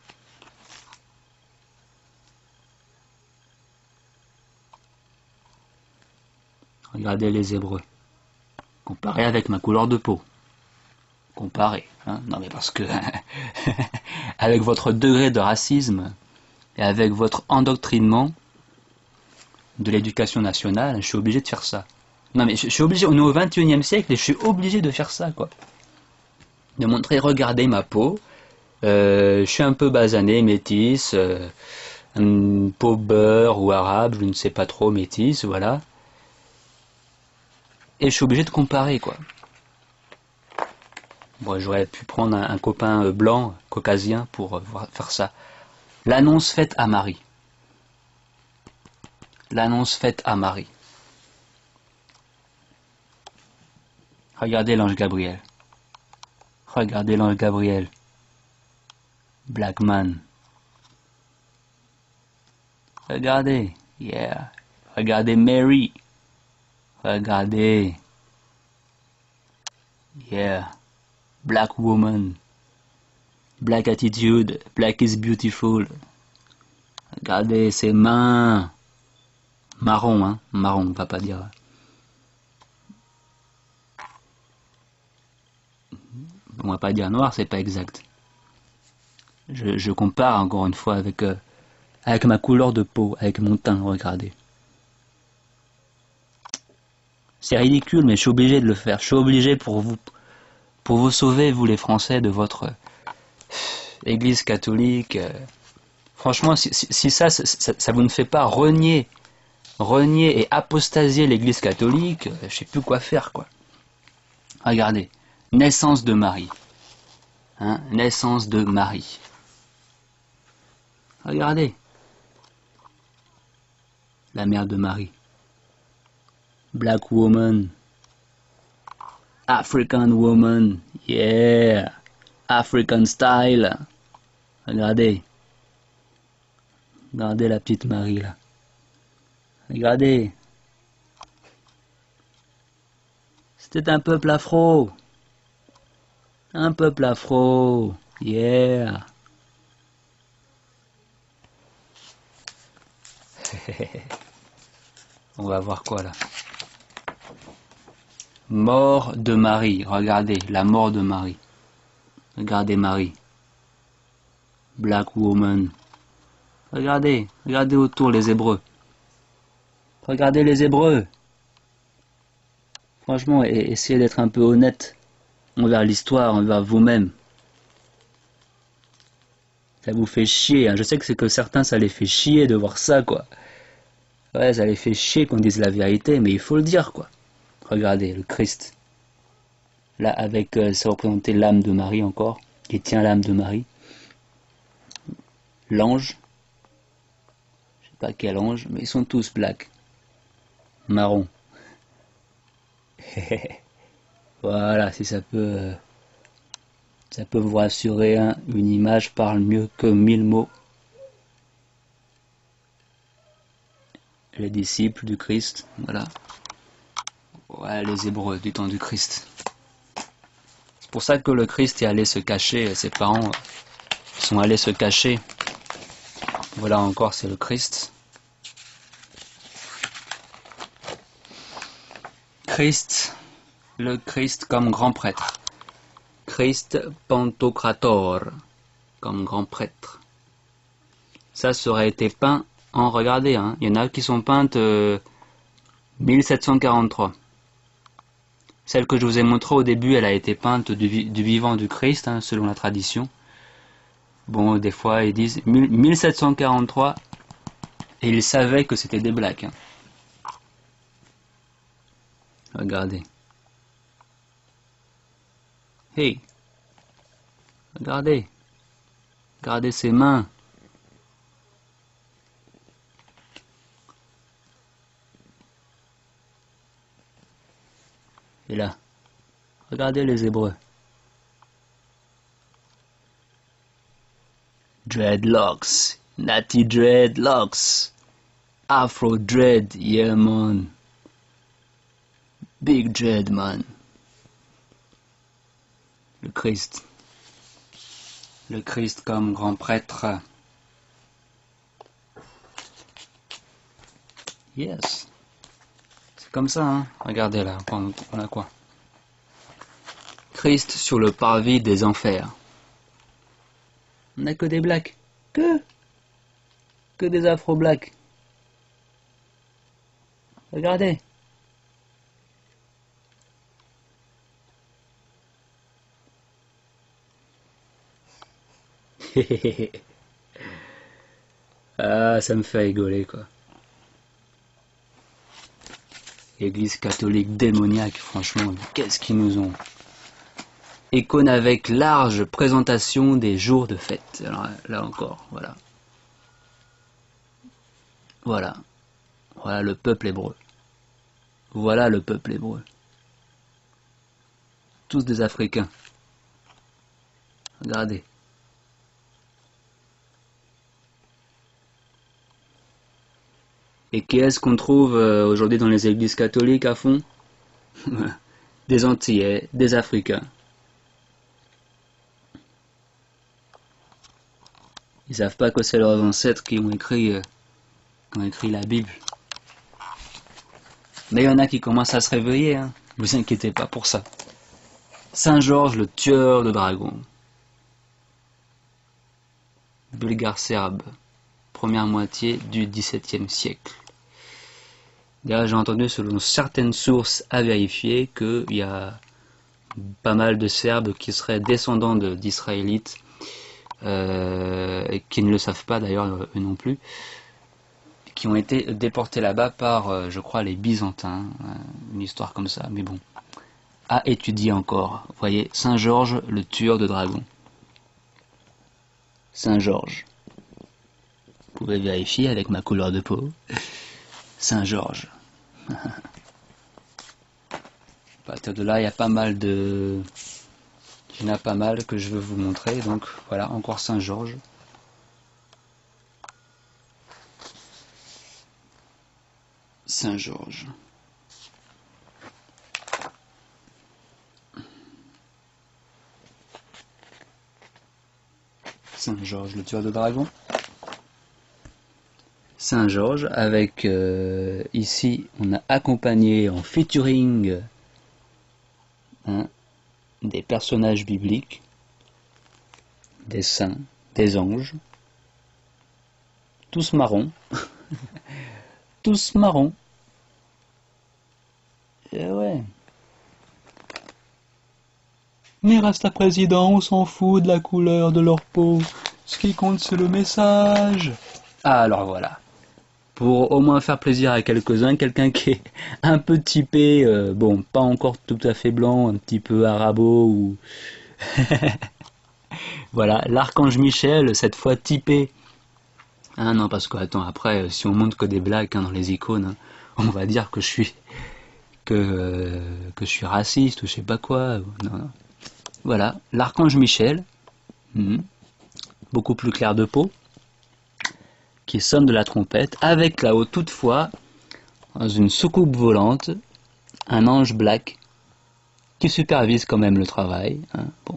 C: Regardez les Hébreux. Comparé avec ma couleur de peau. Comparé. Hein? Non mais parce que avec votre degré de racisme et avec votre endoctrinement de l'éducation nationale, je suis obligé de faire ça. Non mais je, je suis obligé, on est au vingt et unième siècle et je suis obligé de faire ça quoi. De montrer, regardez ma peau, euh, je suis un peu basané, métis, euh, une peau beurre ou arabe, je ne sais pas trop, métis, voilà. Et je suis obligé de comparer quoi. Bon, j'aurais pu prendre un, un copain blanc, caucasien, pour euh, faire ça. L'annonce faite à Marie. L'annonce faite à Marie. Regardez l'ange Gabriel. Regardez l'ange Gabriel. Black man. Regardez. Yeah. Regardez Mary. Regardez. Yeah. Black woman. Black attitude. Black is beautiful. Regardez ses mains. Marron, hein. Marron, on va pas dire. On va pas dire noir, c'est pas exact. Je, je compare encore une fois avec, euh, avec ma couleur de peau, avec mon teint, regardez. C'est ridicule, mais je suis obligé de le faire. Je suis obligé pour vous, pour vous sauver, vous les Français, de votre euh, église catholique. Euh, franchement, si, si, si ça, ça, ça, ça vous ne fait pas renier, renier et apostasier l'église catholique, euh, je sais plus quoi faire, quoi. Regardez. Naissance de Marie. Hein, naissance de Marie. Regardez. La mère de Marie. Black woman. African woman, yeah, African style. Regardez, regardez la petite Marie là. Regardez. C'était un peuple afro. Un peuple afro, yeah. On va voir quoi là. Mort de Marie. Regardez, la mort de Marie. Regardez Marie. Black woman. Regardez, regardez autour les Hébreux. Regardez les Hébreux. Franchement, essayez d'être un peu honnête envers l'histoire, envers vous-même. Ça vous fait chier, hein. Je sais que c'est que certains, ça les fait chier de voir ça, quoi. Ouais, ça les fait chier qu'on dise la vérité, mais il faut le dire, quoi. Regardez, le Christ. Là, avec, euh, ça représentait l'âme de Marie encore, qui tient l'âme de Marie. L'ange. Je sais pas quel ange, mais ils sont tous black. Marron. Voilà, si ça peut... Euh, ça peut vous rassurer, hein, une image parle mieux que mille mots. Les disciples du Christ, voilà. Ouais, les Hébreux du temps du Christ. C'est pour ça que le Christ est allé se cacher, ses parents sont allés se cacher. Voilà encore, c'est le Christ. Christ, le Christ comme grand prêtre. Christ Pantocrator, comme grand prêtre. Ça, ça aurait été peint en, regardez, hein, il y en a qui sont peintes euh, mille sept cent quarante-trois. Celle que je vous ai montrée au début, elle a été peinte du, du vivant du Christ, hein, selon la tradition. Bon, des fois, ils disent mille sept cent quarante-trois, et ils savaient que c'était des blacks. Hein. Regardez. Hey, regardez, regardez ses mains. Et là, regardez les Hébreux. Dreadlocks, natty dreadlocks, afro dread, yeah man, big dread man. Le Christ. Le Christ comme grand prêtre. Yes. C'est comme ça, hein. Regardez là, on a quoi? Christ sur le parvis des enfers. On n'a que des blacks. Que Que des afro-blacks. Regardez. Ah, ça me fait rigoler, quoi. Église catholique démoniaque, franchement, qu'est-ce qu'ils nous ont. Icône avec large présentation des jours de fête. Alors là encore, voilà. Voilà. Voilà le peuple hébreu. Voilà le peuple hébreu. Tous des Africains. Regardez. Et qui est-ce qu'on trouve euh, aujourd'hui dans les églises catholiques à fond? Des Antillais, des Africains. Ils savent pas que c'est leurs ancêtres qui ont écrit, euh, qui ont écrit la Bible. Mais il y en a qui commencent à se réveiller, hein. Ne vous inquiétez pas pour ça. Saint Georges, le tueur de dragons. Bulgare serbe. Première moitié du dix-septième siècle. D'ailleurs, j'ai entendu, selon certaines sources à vérifier, qu'il y a pas mal de Serbes qui seraient descendants d'Israélites, euh, et qui ne le savent pas d'ailleurs, eux non plus, qui ont été déportés là-bas par, euh, je crois, les Byzantins, euh, une histoire comme ça, mais bon, à étudier encore. Vous voyez, Saint Georges, le tueur de dragons. Saint Georges. Vous pouvez vérifier avec ma couleur de peau. Saint Georges. partir de là, il y a pas mal de... Il y en a pas mal que je veux vous montrer. Donc voilà, encore Saint-Georges. Saint-Georges. Saint-Georges, le tueur de dragon. Saint-Georges, avec euh, ici, on a accompagné en featuring hein, des personnages bibliques, des saints, des anges, tous marrons, tous marrons. Et ouais. Mais reste à président, on s'en fout de la couleur de leur peau. Ce qui compte, c'est le message. Ah, alors voilà. Pour au moins faire plaisir à quelques-uns, quelqu'un qui est un peu typé, euh, bon, pas encore tout à fait blanc, un petit peu arabo ou... Voilà, l'archange Michel, cette fois typé. Ah non, parce que, attends, après, si on montre que des blagues hein, dans les icônes, hein, on va dire que je suis... que, euh, que je suis raciste ou je sais pas quoi. Non, non. Voilà, l'archange Michel, hmm, beaucoup plus clair de peau, qui sonne de la trompette, avec là-haut toutefois, dans une soucoupe volante, un ange black, qui supervise quand même le travail. Hein, bon.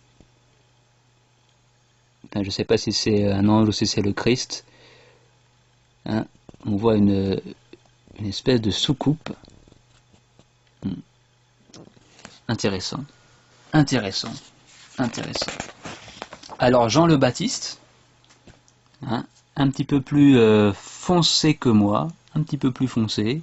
C: Enfin, je ne sais pas si c'est un ange ou si c'est le Christ. Hein, on voit une, une espèce de soucoupe. Hmm. Intéressant. Intéressant. Intéressant. Alors Jean le Baptiste, hein, un petit peu plus euh, foncé que moi, un petit peu plus foncé,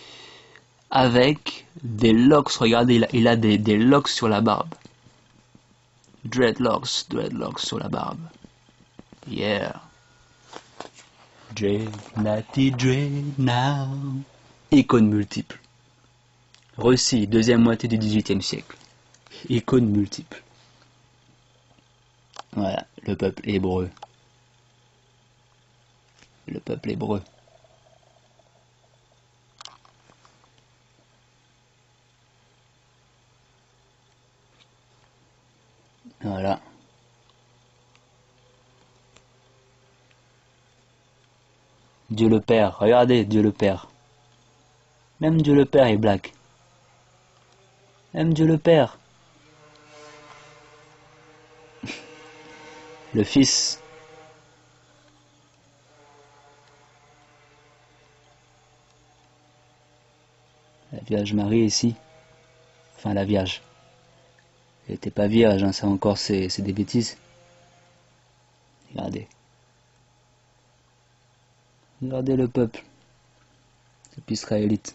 C: avec des locks, regardez, il a, il a des, des locks sur la barbe. Dreadlocks, dreadlocks sur la barbe. Yeah. Dread, natty dread now. Icône multiple. Russie, deuxième moitié du dix-huitième siècle. Icône multiple. Voilà, le peuple hébreu. Le peuple hébreu. Voilà. Dieu le Père, regardez Dieu le Père. Même Dieu le Père est black. Même Dieu le Père. Le Fils. La Vierge Marie ici. Enfin la Vierge. Elle n'était pas vierge, hein, ça encore c'est des bêtises. Regardez. Regardez le peuple. Le peuple israélite.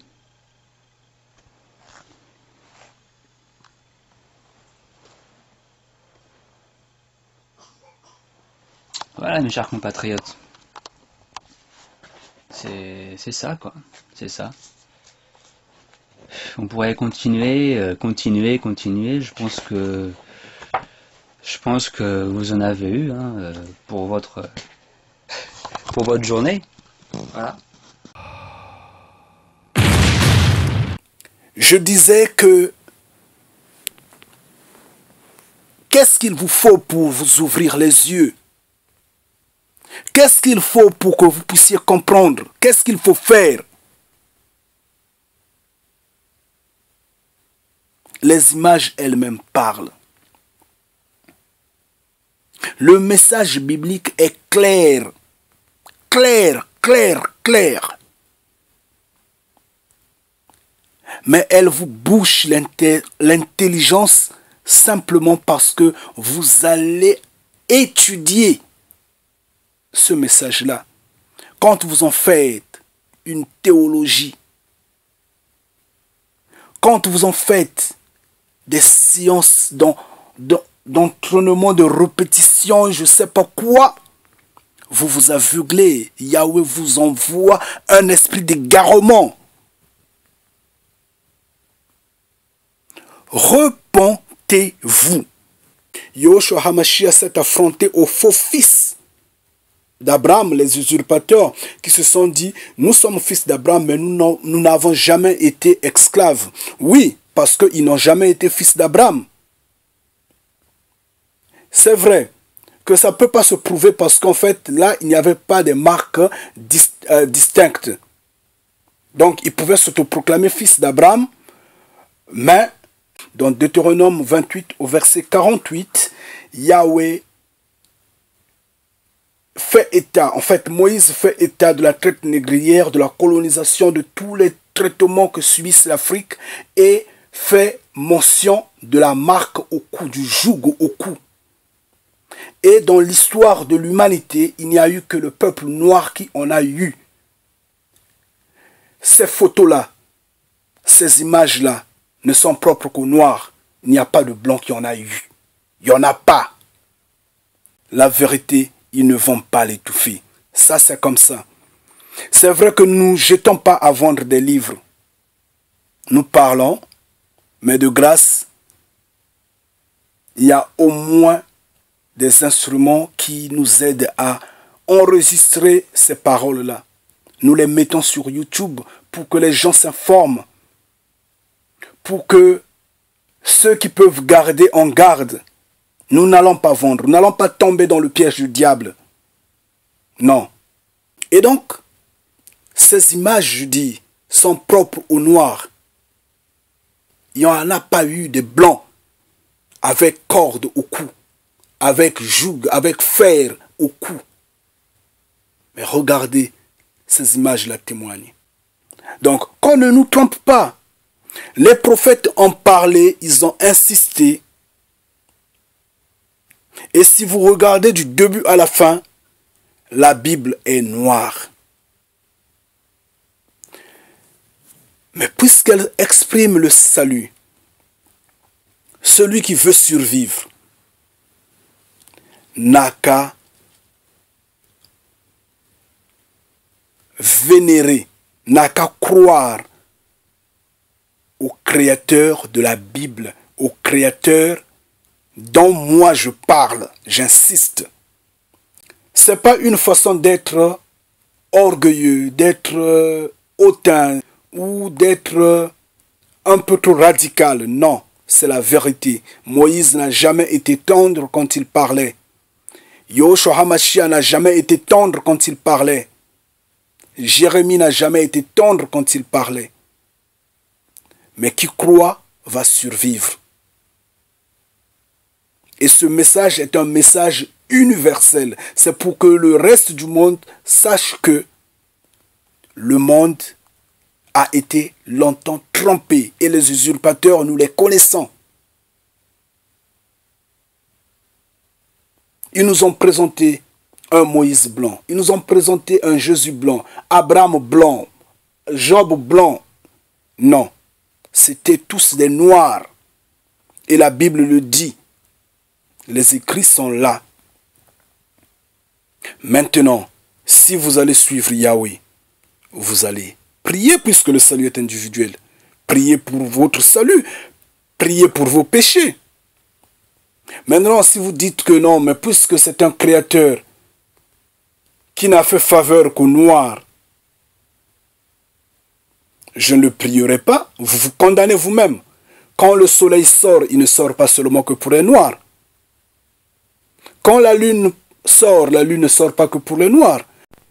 C: Voilà mes chers compatriotes. C'est ça quoi. C'est ça. On pourrait continuer, euh, continuer, continuer. Je pense que je pense que vous en avez eu hein, euh, pour votre pour votre journée. Voilà.
B: Je disais que qu'est-ce qu'il vous faut pour vous ouvrir les yeux? Qu'est-ce qu'il faut pour que vous puissiez comprendre? Qu'est-ce qu'il faut faire? Les images elles-mêmes parlent. Le message biblique est clair. Clair, clair, clair. Mais elle vous bouche l'intelligence simplement parce que vous allez étudier ce message-là. Quand vous en faites une théologie, quand vous en faites des sciences d'entraînement, de répétition, je ne sais pas quoi, vous vous aveuglez. Yahweh vous envoie un esprit d'égarement. Repentez-vous. Yahushua HaMashiach s'est affronté aux faux fils d'Abraham, les usurpateurs, qui se sont dit, nous sommes fils d'Abraham, mais nous n'avons jamais été esclaves. Oui, parce parce qu'ils n'ont jamais été fils d'Abraham. C'est vrai que ça ne peut pas se prouver parce qu'en fait, là, il n'y avait pas de marques dis euh, distinctes. Donc, ils pouvaient s'autoproclamer fils d'Abraham, mais dans Deutéronome vingt-huit au verset quarante-huit, Yahweh fait état, en fait, Moïse fait état de la traite négrière, de la colonisation, de tous les traitements que subissent l'Afrique et fait mention de la marque au cou, du joug au cou. Et dans l'histoire de l'humanité, il n'y a eu que le peuple noir qui en a eu. Ces photos-là, ces images-là ne sont propres qu'aux noirs. Il n'y a pas de blanc qui en a eu. Il n'y en a pas. La vérité, ils ne vont pas l'étouffer. Ça, c'est comme ça. C'est vrai que nous ne jetons pas à vendre des livres. Nous parlons, mais de grâce, il y a au moins des instruments qui nous aident à enregistrer ces paroles-là. Nous les mettons sur YouTube pour que les gens s'informent, pour que ceux qui peuvent garder en garde. Nous n'allons pas vendre, nous n'allons pas tomber dans le piège du diable. Non. Et donc, ces images, je dis, sont propres aux noirs. Il n'y en a pas eu de blancs avec corde au cou, avec joug, avec fer au cou. Mais regardez, ces images-là témoignent. Donc, qu'on ne nous trompe pas. Les prophètes ont parlé, ils ont insisté. Et si vous regardez du début à la fin, la Bible est noire. Mais puisqu'elle exprime le salut, celui qui veut survivre n'a qu'à vénérer, n'a qu'à croire au Créateur de la Bible, au Créateur dont moi je parle, j'insiste. Ce n'est pas une façon d'être orgueilleux, d'être hautain ou d'être un peu trop radical. Non, c'est la vérité. Moïse n'a jamais été tendre quand il parlait. Yahushua HaMashiach n'a jamais été tendre quand il parlait. Jérémie n'a jamais été tendre quand il parlait. Mais qui croit va survivre. Et ce message est un message universel. C'est pour que le reste du monde sache que le monde a été longtemps trompé. Et les usurpateurs, nous les connaissons. Ils nous ont présenté un Moïse blanc. Ils nous ont présenté un Jésus blanc. Abraham blanc. Job blanc. Non. C'était tous des noirs. Et la Bible le dit. Les écrits sont là. Maintenant, si vous allez suivre Yahweh, vous allez prier puisque le salut est individuel. Priez pour votre salut. Priez pour vos péchés. Maintenant, si vous dites que non, mais puisque c'est un créateur qui n'a fait faveur qu'aux noirs, je ne le prierai pas, vous vous condamnez vous-même. Quand le soleil sort, il ne sort pas seulement que pour les noirs. Quand la lune sort, la lune ne sort pas que pour les noirs.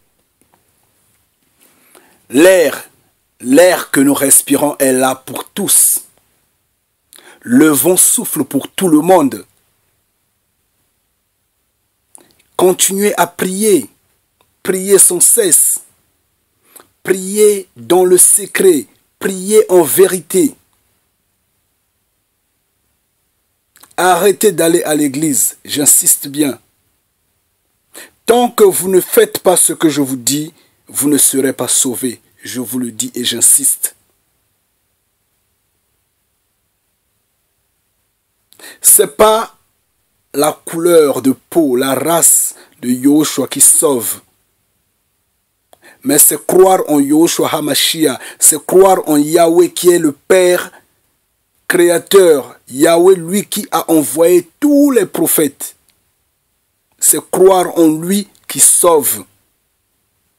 B: L'air, l'air que nous respirons est là pour tous. Le vent souffle pour tout le monde. Continuez à prier. Priez sans cesse. Priez dans le secret. Priez en vérité. Arrêtez d'aller à l'église. J'insiste bien. Tant que vous ne faites pas ce que je vous dis, vous ne serez pas sauvés. Je vous le dis et j'insiste. Ce n'est pas la couleur de peau, la race de Yahushua qui sauve. Mais c'est croire en Yahushua HaMashiach, c'est croire en Yahweh qui est le Père créateur. Yahweh, lui qui a envoyé tous les prophètes. C'est croire en lui qui sauve.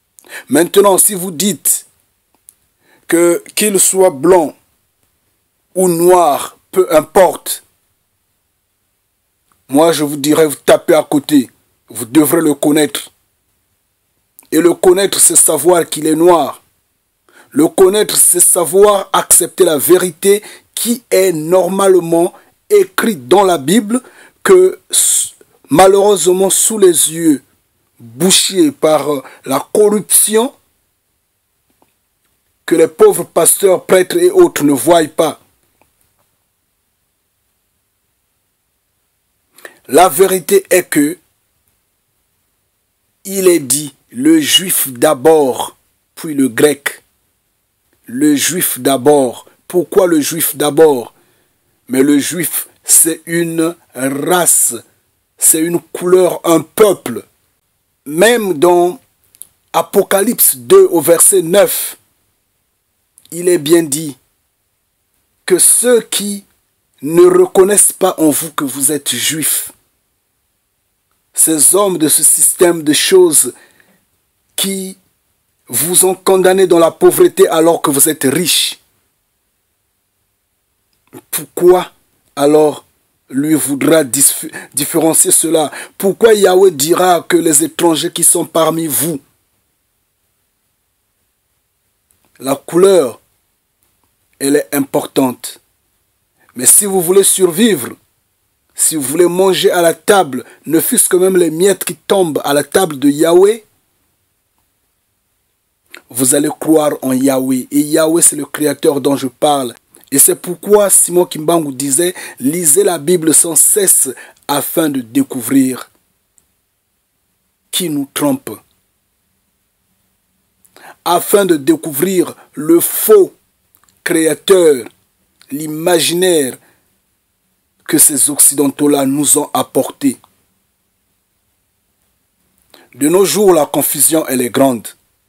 B: Maintenant, si vous dites que qu'il soit blanc, ou noir, peu importe. Moi, je vous dirais, vous tapez à côté. Vous devrez le connaître. Et le connaître, c'est savoir qu'il est noir. Le connaître, c'est savoir accepter la vérité qui est normalement écrite dans la Bible, que malheureusement, sous les yeux bouchés par la corruption, que les pauvres pasteurs, prêtres et autres ne voient pas. La vérité est que il est dit le juif d'abord, puis le grec. Le juif d'abord. Pourquoi le juif d'abord? Mais le juif, c'est une race, c'est une couleur, un peuple. Même dans Apocalypse deux au verset neuf, il est bien dit que ceux qui ne reconnaissent pas en vous que vous êtes juifs, ces hommes de ce système de choses qui vous ont condamné dans la pauvreté alors que vous êtes riches, pourquoi alors lui voudra différencier cela? Pourquoi Yahweh dira que les étrangers qui sont parmi vous, la couleur, elle est importante. Mais si vous voulez survivre, si vous voulez manger à la table, ne fût-ce que même les miettes qui tombent à la table de Yahweh, vous allez croire en Yahweh. Et Yahweh, c'est le Créateur dont je parle. Et c'est pourquoi Simon Kimbangu disait, lisez la Bible sans cesse afin de découvrir qui nous trompe. Afin de découvrir le faux créateur, l'imaginaire que ces Occidentaux-là nous ont apporté. De nos jours, la confusion, elle est grande.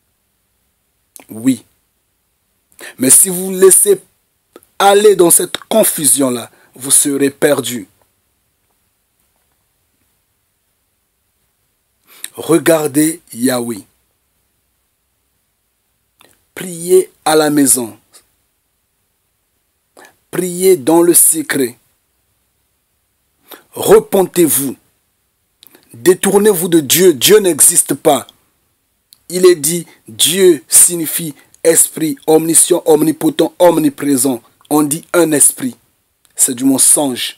B: Oui. Mais si vous laissez aller dans cette confusion-là, vous serez perdu. Regardez Yahweh. Priez à la maison. Priez dans le secret. Repentez-vous. Détournez-vous de Dieu. Dieu n'existe pas. Il est dit, Dieu signifie esprit, omniscient, omnipotent, omniprésent. On dit un esprit. C'est du mensonge.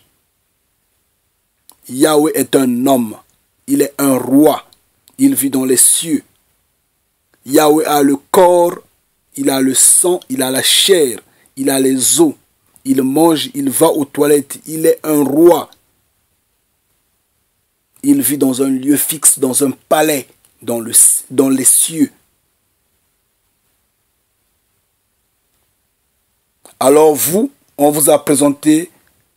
B: Yahweh est un homme. Il est un roi. Il vit dans les cieux. Yahweh a le corps, il a le sang, il a la chair, il a les os. Il mange, il va aux toilettes. Il est un roi. Il vit dans un lieu fixe, dans un palais, dans, le, dans les cieux. Alors vous, on vous a présenté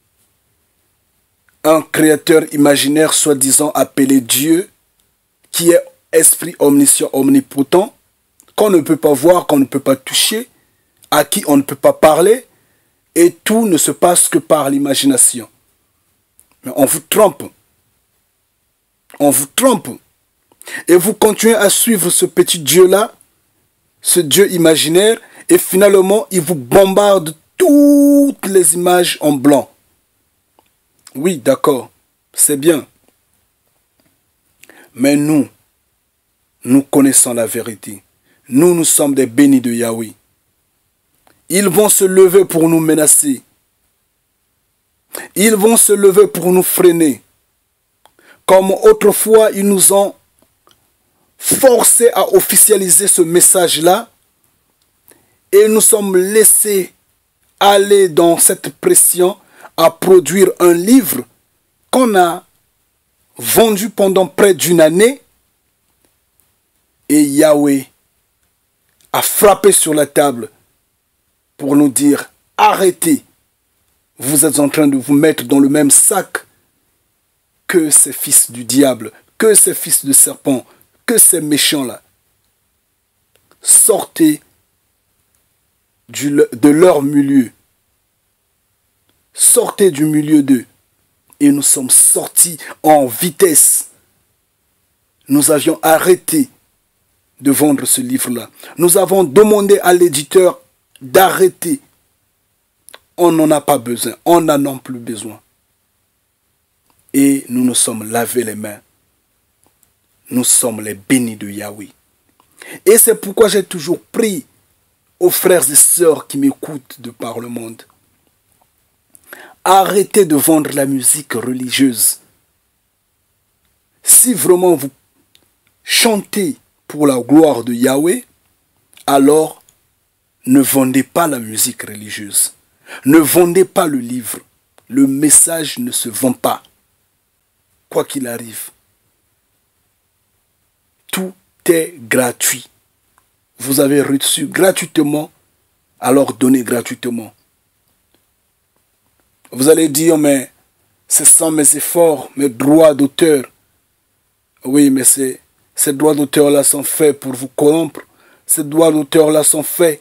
B: un créateur imaginaire soi-disant appelé Dieu, qui est esprit omniscient, omnipotent, qu'on ne peut pas voir, qu'on ne peut pas toucher, à qui on ne peut pas parler, et tout ne se passe que par l'imagination. Mais on vous trompe. On vous trompe. Et vous continuez à suivre ce petit Dieu-là, ce Dieu imaginaire, et finalement, il vous bombarde toutes les images en blanc. Oui, d'accord, c'est bien. Mais nous, nous connaissons la vérité. Nous, nous sommes des bénis de Yahweh. Ils vont se lever pour nous menacer. Ils vont se lever pour nous freiner. Comme autrefois, ils nous ont forcés à officialiser ce message-là. Et nous sommes laissés aller dans cette pression à produire un livre qu'on a vendu pendant près d'une année. Et Yahweh a frappé sur la table pour nous dire, arrêtez, vous êtes en train de vous mettre dans le même sac que ces fils du diable, que ces fils de serpent, que ces méchants-là. Sortez du, de leur milieu. Sortez du milieu d'eux. Et nous sommes sortis en vitesse. Nous avions arrêté de vendre ce livre-là. Nous avons demandé à l'éditeur d'arrêter on n'en a pas besoin, on n'en a plus besoin. Et nous nous sommes lavés les mains. Nous sommes les bénis de Yahweh. Et c'est pourquoi j'ai toujours prié aux frères et sœurs qui m'écoutent de par le monde. Arrêtez de vendre la musique religieuse. Si vraiment vous chantez pour la gloire de Yahweh, alors ne vendez pas la musique religieuse. Ne vendez pas le livre. Le message ne se vend pas. Quoi qu'il arrive. Tout est gratuit. Vous avez reçu gratuitement, alors donnez gratuitement. Vous allez dire, mais c'est sans mes efforts, mes droits d'auteur. Oui, mais ces, ces droits d'auteur-là sont faits pour vous corrompre. Ces droits d'auteur-là sont faits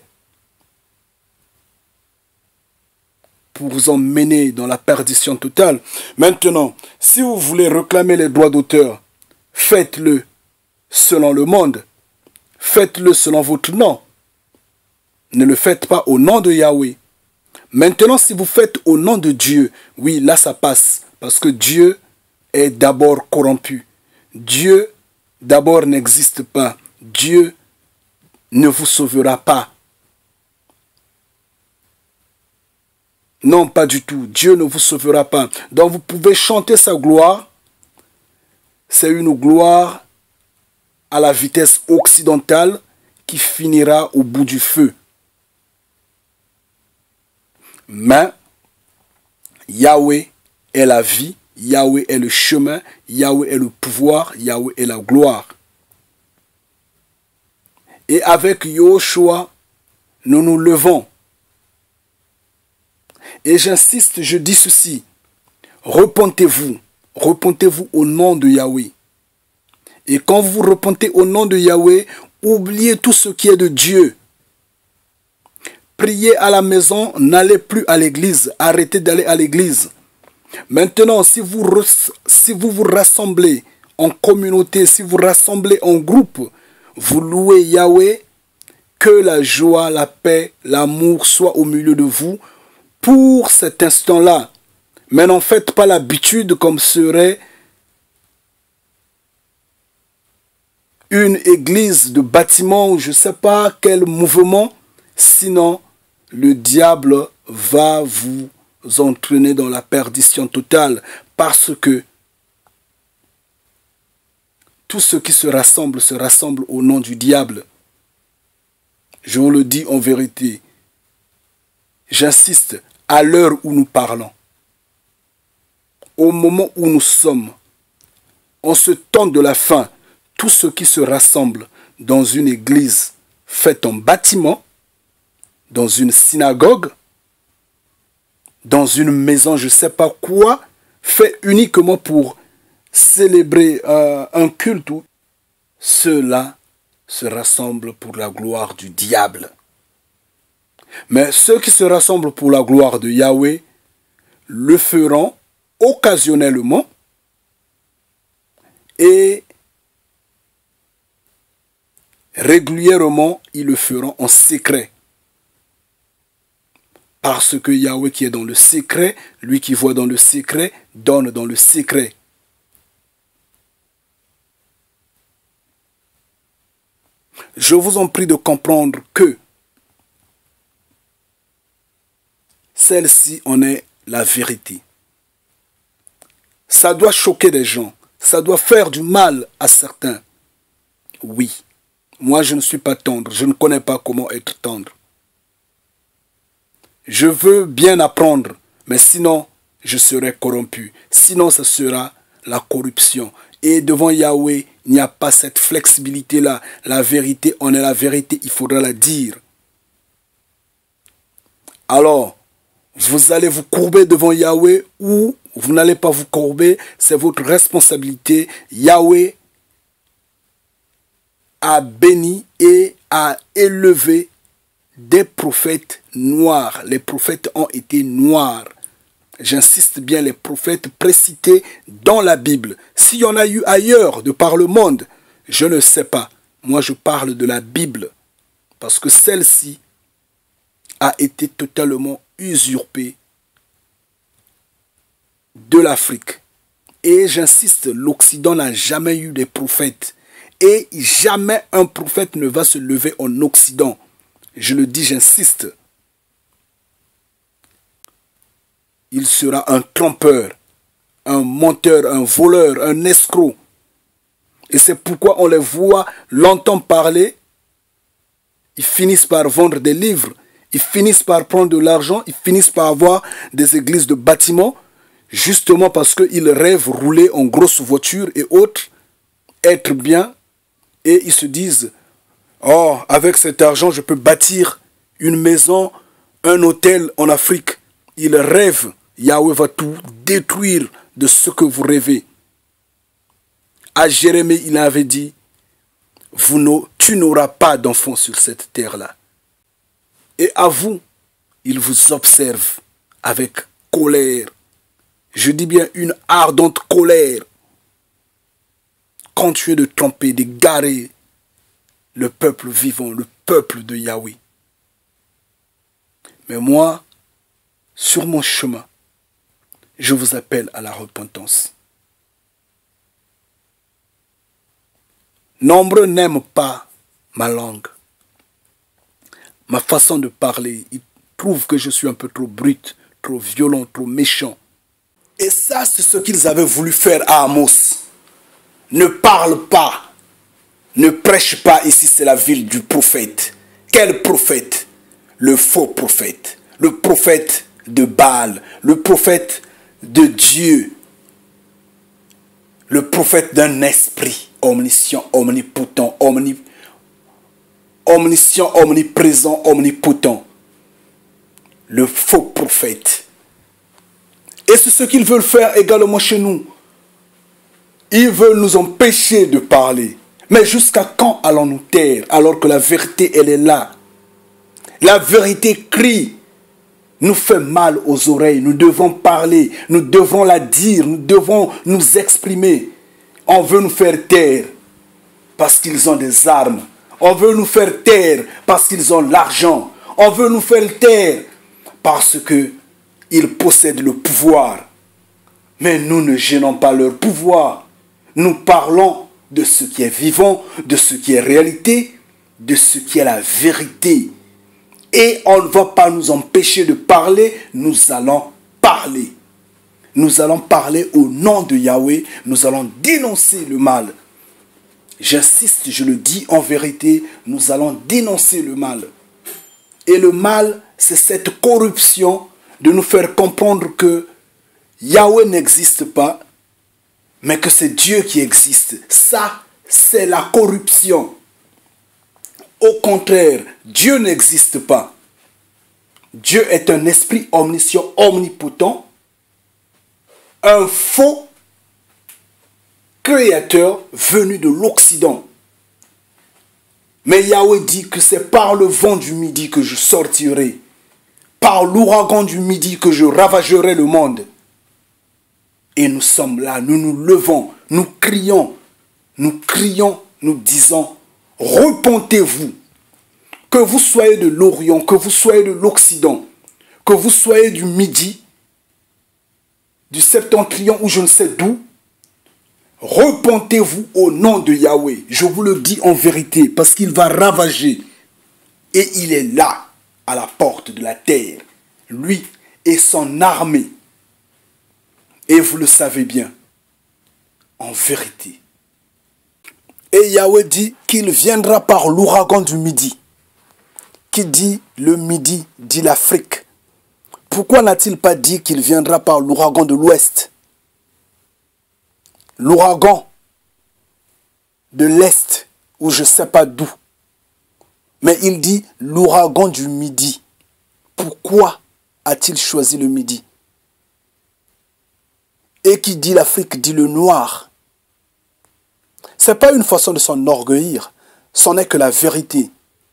B: pour vous emmener dans la perdition totale. Maintenant, si vous voulez réclamer les droits d'auteur, faites-le selon le monde. Faites-le selon votre nom. Ne le faites pas au nom de Yahweh. Maintenant, si vous faites au nom de Dieu, oui, là ça passe. Parce que Dieu est d'abord corrompu. Dieu d'abord n'existe pas. Dieu ne vous sauvera pas. Non, pas du tout. Dieu ne vous sauvera pas. Donc vous pouvez chanter sa gloire. C'est une gloire à la vitesse occidentale qui finira au bout du feu. Mais Yahweh est la vie, Yahweh est le chemin, Yahweh est le pouvoir, Yahweh est la gloire. Et avec Yahushua, nous nous levons. Et j'insiste, je dis ceci, repentez-vous, repentez-vous au nom de Yahweh. Et quand vous vous repentez au nom de Yahweh, oubliez tout ce qui est de Dieu. Priez à la maison, n'allez plus à l'église, arrêtez d'aller à l'église. Maintenant, si vous, si vous vous rassemblez en communauté, si vous rassemblez en groupe, vous louez Yahweh, que la joie, la paix, l'amour soient au milieu de vous pour cet instant-là. Mais n'en faites pas l'habitude comme serait une église de bâtiment ou je ne sais pas quel mouvement, sinon le diable va vous entraîner dans la perdition totale parce que tout ce qui se rassemble se rassemble au nom du diable. Je vous le dis en vérité. J'insiste, à l'heure où nous parlons, au moment où nous sommes, en ce temps de la fin, tout ce qui se rassemble dans une église faite en bâtiment, dans une synagogue, dans une maison, je ne sais pas quoi, fait uniquement pour célébrer euh, un culte, ceux-là se rassemblent pour la gloire du diable. Mais ceux qui se rassemblent pour la gloire de Yahweh le feront occasionnellement et régulièrement, ils le feront en secret. Parce que Yahweh qui est dans le secret, lui qui voit dans le secret, donne dans le secret. Je vous en prie de comprendre que celle-ci en est la vérité. Ça doit choquer des gens. Ça doit faire du mal à certains. Oui. Moi, je ne suis pas tendre. Je ne connais pas comment être tendre. Je veux bien apprendre, mais sinon, je serai corrompu. Sinon, ce sera la corruption. Et devant Yahweh, il n'y a pas cette flexibilité-là. La vérité, on est la vérité, il faudra la dire. Alors, vous allez vous courber devant Yahweh ou vous n'allez pas vous courber, c'est votre responsabilité. Yahweh a béni et a élevé des prophètes noirs. Les prophètes ont été noirs. J'insiste bien, les prophètes précités dans la Bible. S'il y en a eu ailleurs de par le monde, je ne sais pas. Moi, je parle de la Bible. Parce que celle-ci a été totalement usurpé de l'Afrique. Et j'insiste, l'Occident n'a jamais eu des prophètes. Et jamais un prophète ne va se lever en Occident. Je le dis, j'insiste. Il sera un trompeur, un menteur, un voleur, un escroc. Et c'est pourquoi on les voit longtemps parler. Ils finissent par vendre des livres. Ils finissent par prendre de l'argent. Ils finissent par avoir des églises de bâtiments. Justement parce qu'ils rêvent rouler en grosses voitures et autres. Être bien. Et ils se disent, oh, avec cet argent, je peux bâtir une maison, un hôtel en Afrique. Ils rêvent. Yahweh va tout détruire de ce que vous rêvez. À Jérémie, il avait dit, vous n- tu n'auras pas d'enfant sur cette terre-là. Et à vous, il vous observe avec colère. Je dis bien une ardente colère. Continuez de tromper, d'égarer le peuple vivant, le peuple de Yahweh. Mais moi, sur mon chemin, je vous appelle à la repentance. Nombreux n'aiment pas ma langue, ma façon de parler. Ils trouvent que je suis un peu trop brut, trop violent, trop méchant. Et ça, c'est ce qu'ils avaient voulu faire à Amos. Ne parle pas, ne prêche pas ici, c'est la ville du prophète. Quel prophète? Le faux prophète, le prophète de Baal, le prophète de Dieu, le prophète d'un esprit omniscient, omnipotent, omni, omniscient, omniprésent, omnipotent. Le faux prophète. Et c'est ce qu'ils veulent faire également chez nous. Ils veulent nous empêcher de parler. Mais jusqu'à quand allons-nous taire alors que la vérité, elle est là? La vérité crie, nous fait mal aux oreilles. Nous devons parler, nous devons la dire, nous devons nous exprimer. On veut nous faire taire parce qu'ils ont des armes. On veut nous faire taire parce qu'ils ont l'argent. On veut nous faire taire parce qu'ils possèdent le pouvoir. Mais nous ne gênons pas leur pouvoir. Nous parlons de ce qui est vivant, de ce qui est réalité, de ce qui est la vérité. Et on ne va pas nous empêcher de parler, nous allons parler. Nous allons parler au nom de Yahweh, nous allons dénoncer le mal. J'insiste, je le dis en vérité, nous allons dénoncer le mal. Et le mal, c'est cette corruption de nous faire comprendre que Yahweh n'existe pas, mais que c'est Dieu qui existe. Ça, c'est la corruption. Au contraire, Dieu n'existe pas. Dieu est un esprit omniscient, omnipotent, un faux créateur venu de l'Occident. Mais Yahweh dit que c'est par le vent du midi que je sortirai, par l'ouragan du midi que je ravagerai le monde. Et nous sommes là, nous nous levons, nous crions, nous crions, nous disons, repentez-vous. Que vous soyez de l'Orient, que vous soyez de l'Occident, que vous soyez du Midi, du Septentrion ou je ne sais d'où, repentez-vous au nom de Yahweh. Je vous le dis en vérité, parce qu'il va ravager. Et il est là, à la porte de la terre, lui et son armée. Et vous le savez bien, en vérité. Et Yahweh dit qu'il viendra par l'ouragan du Midi. Qui dit le Midi, dit l'Afrique. Pourquoi n'a-t-il pas dit qu'il viendra par l'ouragan de l'Ouest? L'ouragan de l'Est, ou je ne sais pas d'où. Mais il dit l'ouragan du Midi. Pourquoi a-t-il choisi le Midi? Et qui dit l'Afrique dit le noir. Ce n'est pas une façon de s'enorgueillir, ce n'est que la vérité.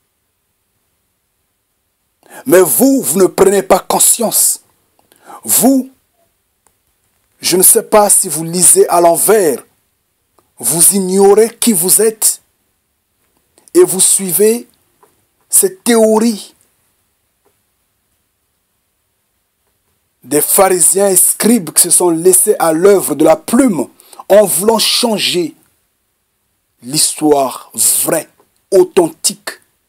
B: Mais vous, vous ne prenez pas conscience. Vous, je ne sais pas si vous lisez à l'envers. Vous ignorez qui vous êtes. Et vous suivez cette théorie des pharisiens et scribes qui se sont laissés à l'œuvre de la plume en voulant changer l'histoire vraie, authentique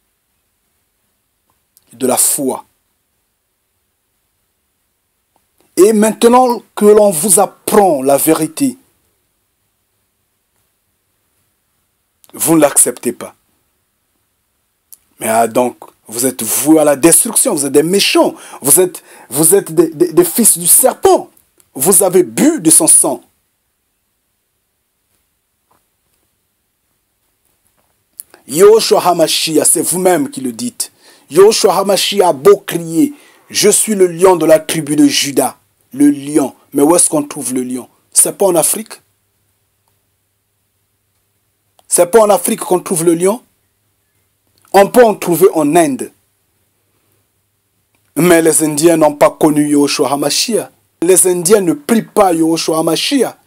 B: de la foi. Et maintenant que l'on vous apprend la vérité, vous ne l'acceptez pas. Mais ah, donc, vous êtes voués à la destruction, vous êtes des méchants, vous êtes, vous êtes des, des, des fils du serpent, vous avez bu de son sang. Yahushua HaMashiach, c'est vous-même qui le dites. Yahushua HaMashiach a beau crier, je suis le lion de la tribu de Juda. Le lion. Mais où est-ce qu'on trouve le lion? C'est pas en Afrique? C'est pas en Afrique qu'on trouve le lion? On peut en trouver en Inde. Mais les Indiens n'ont pas connu Yahushua HaMashiach. Les Indiens ne prient pas Yahushua HaMashiach.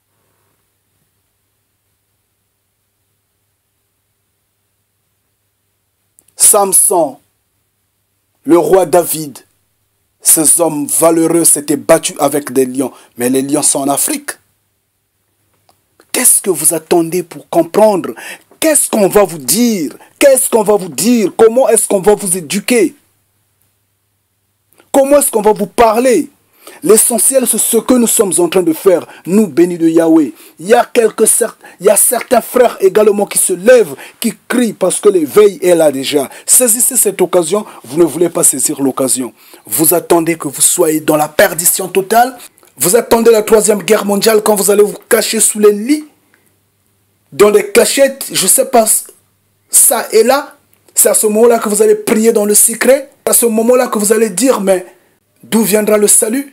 B: Samson, le roi David, ces hommes valeureux s'étaient battus avec des lions. Mais les lions sont en Afrique. Qu'est-ce que vous attendez pour comprendre? Qu'est-ce qu'on va vous dire? Qu'est-ce qu'on va vous dire? Comment est-ce qu'on va vous éduquer? Comment est-ce qu'on va vous parler? L'essentiel, c'est ce que nous sommes en train de faire, nous bénis de Yahweh. Il y a quelques, il y a certains frères également qui se lèvent, qui crient parce que l'éveil est là déjà. Saisissez cette occasion, vous ne voulez pas saisir l'occasion. Vous attendez que vous soyez dans la perdition totale. Vous attendez la troisième guerre mondiale quand vous allez vous cacher sous les lits, dans des cachettes, je ne sais pas, ça et là. C'est à ce moment-là que vous allez prier dans le secret. C'est à ce moment-là que vous allez dire, mais d'où viendra le salut?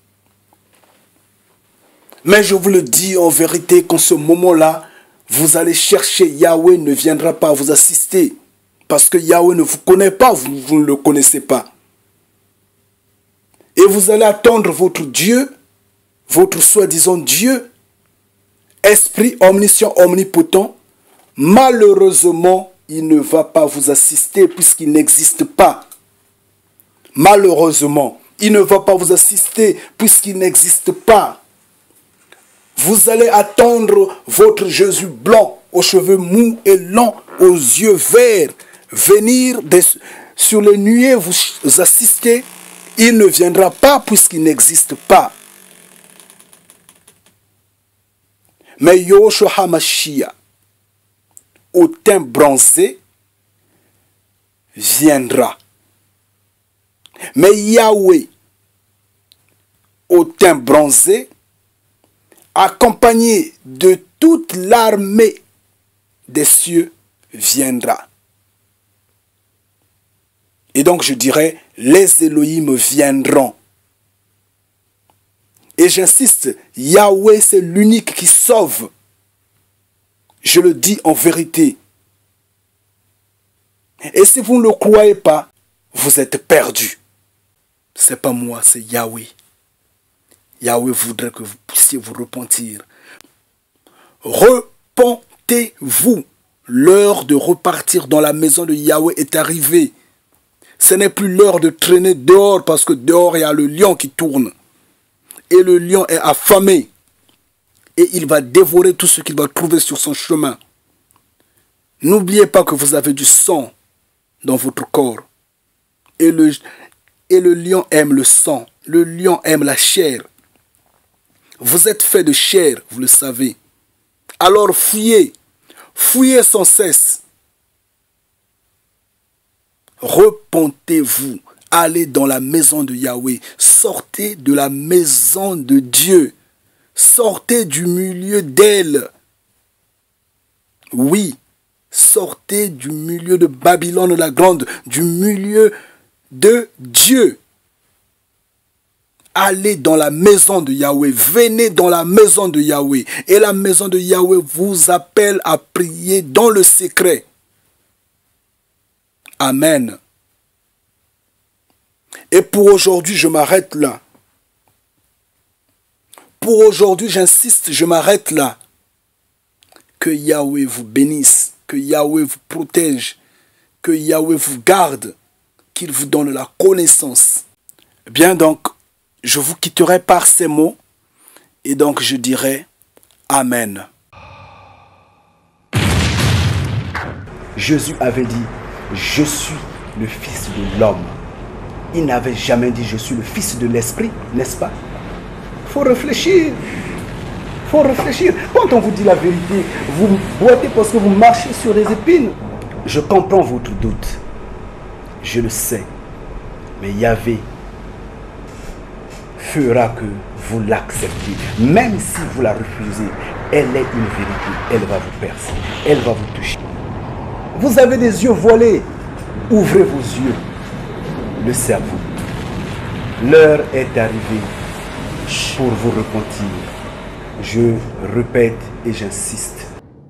B: Mais je vous le dis en vérité qu'en ce moment-là, vous allez chercher, Yahweh ne viendra pas vous assister. Parce que Yahweh ne vous connaît pas, vous, vous ne le connaissez pas. Et vous allez attendre votre Dieu, votre soi-disant Dieu, Esprit omniscient, omnipotent. Malheureusement, il ne va pas vous assister puisqu'il n'existe pas. Malheureusement, il ne va pas vous assister puisqu'il n'existe pas. Vous allez attendre votre Jésus blanc, aux cheveux mous et longs, aux yeux verts, venir des, sur les nuées vous assister. Il ne viendra pas puisqu'il n'existe pas. Mais Yahushua HaMashiach, au teint bronzé, viendra. Mais Yahweh, au teint bronzé, accompagné de toute l'armée des cieux, viendra. Et donc je dirais, les Elohim viendront. Et j'insiste, Yahweh c'est l'unique qui sauve. Je le dis en vérité. Et si vous ne le croyez pas, vous êtes perdus. Ce n'est pas moi, c'est Yahweh. Yahweh voudrait que vous puissiez vous repentir. Repentez-vous. L'heure de repartir dans la maison de Yahweh est arrivée. Ce n'est plus l'heure de traîner dehors parce que dehors il y a le lion qui tourne. Et le lion est affamé. Et il va dévorer tout ce qu'il va trouver sur son chemin. N'oubliez pas que vous avez du sang dans votre corps. Et le, et le lion aime le sang. Le lion aime la chair. Vous êtes fait de chair, vous le savez. Alors fouillez. Fouillez sans cesse. Repentez-vous. Allez dans la maison de Yahweh. Sortez de la maison de Dieu. Sortez du milieu d'elle. Oui, sortez du milieu de Babylone la grande, du milieu de Dieu. Allez dans la maison de Yahweh. Venez dans la maison de Yahweh. Et la maison de Yahweh vous appelle à prier dans le secret. Amen. Et pour aujourd'hui, je m'arrête là. Pour aujourd'hui, j'insiste, je m'arrête là. Que Yahweh vous bénisse, que Yahweh vous protège, que Yahweh vous garde, qu'il vous donne la connaissance. Bien donc, je vous quitterai par ces mots et donc je dirai Amen. Jésus avait dit, je suis le Fils de l'homme. Il n'avait jamais dit, je suis le Fils de l'Esprit, n'est-ce pas? Il faut réfléchir. Il faut réfléchir. Quand on vous dit la vérité, vous boitez parce que vous marchez sur des épines. Je comprends votre doute. Je le sais. Mais Yahvé fera que vous l'acceptez. Même si vous la refusez, elle est une vérité. Elle va vous percer. Elle va vous toucher. Vous avez des yeux voilés. Ouvrez vos yeux. Le cerveau. L'heure est arrivée pour vous repentir. Je répète et j'insiste.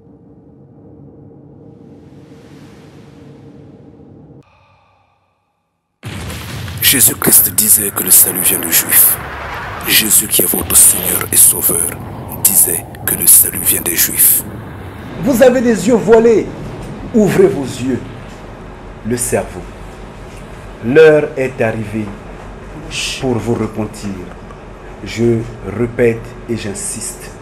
B: Jésus-Christ disait que le salut vient des Juifs. Jésus qui est votre Seigneur et Sauveur disait que le salut vient des Juifs. Vous avez des yeux voilés. Ouvrez vos yeux. Le cerveau. L'heure est arrivée pour vous repentir. Je répète et j'insiste.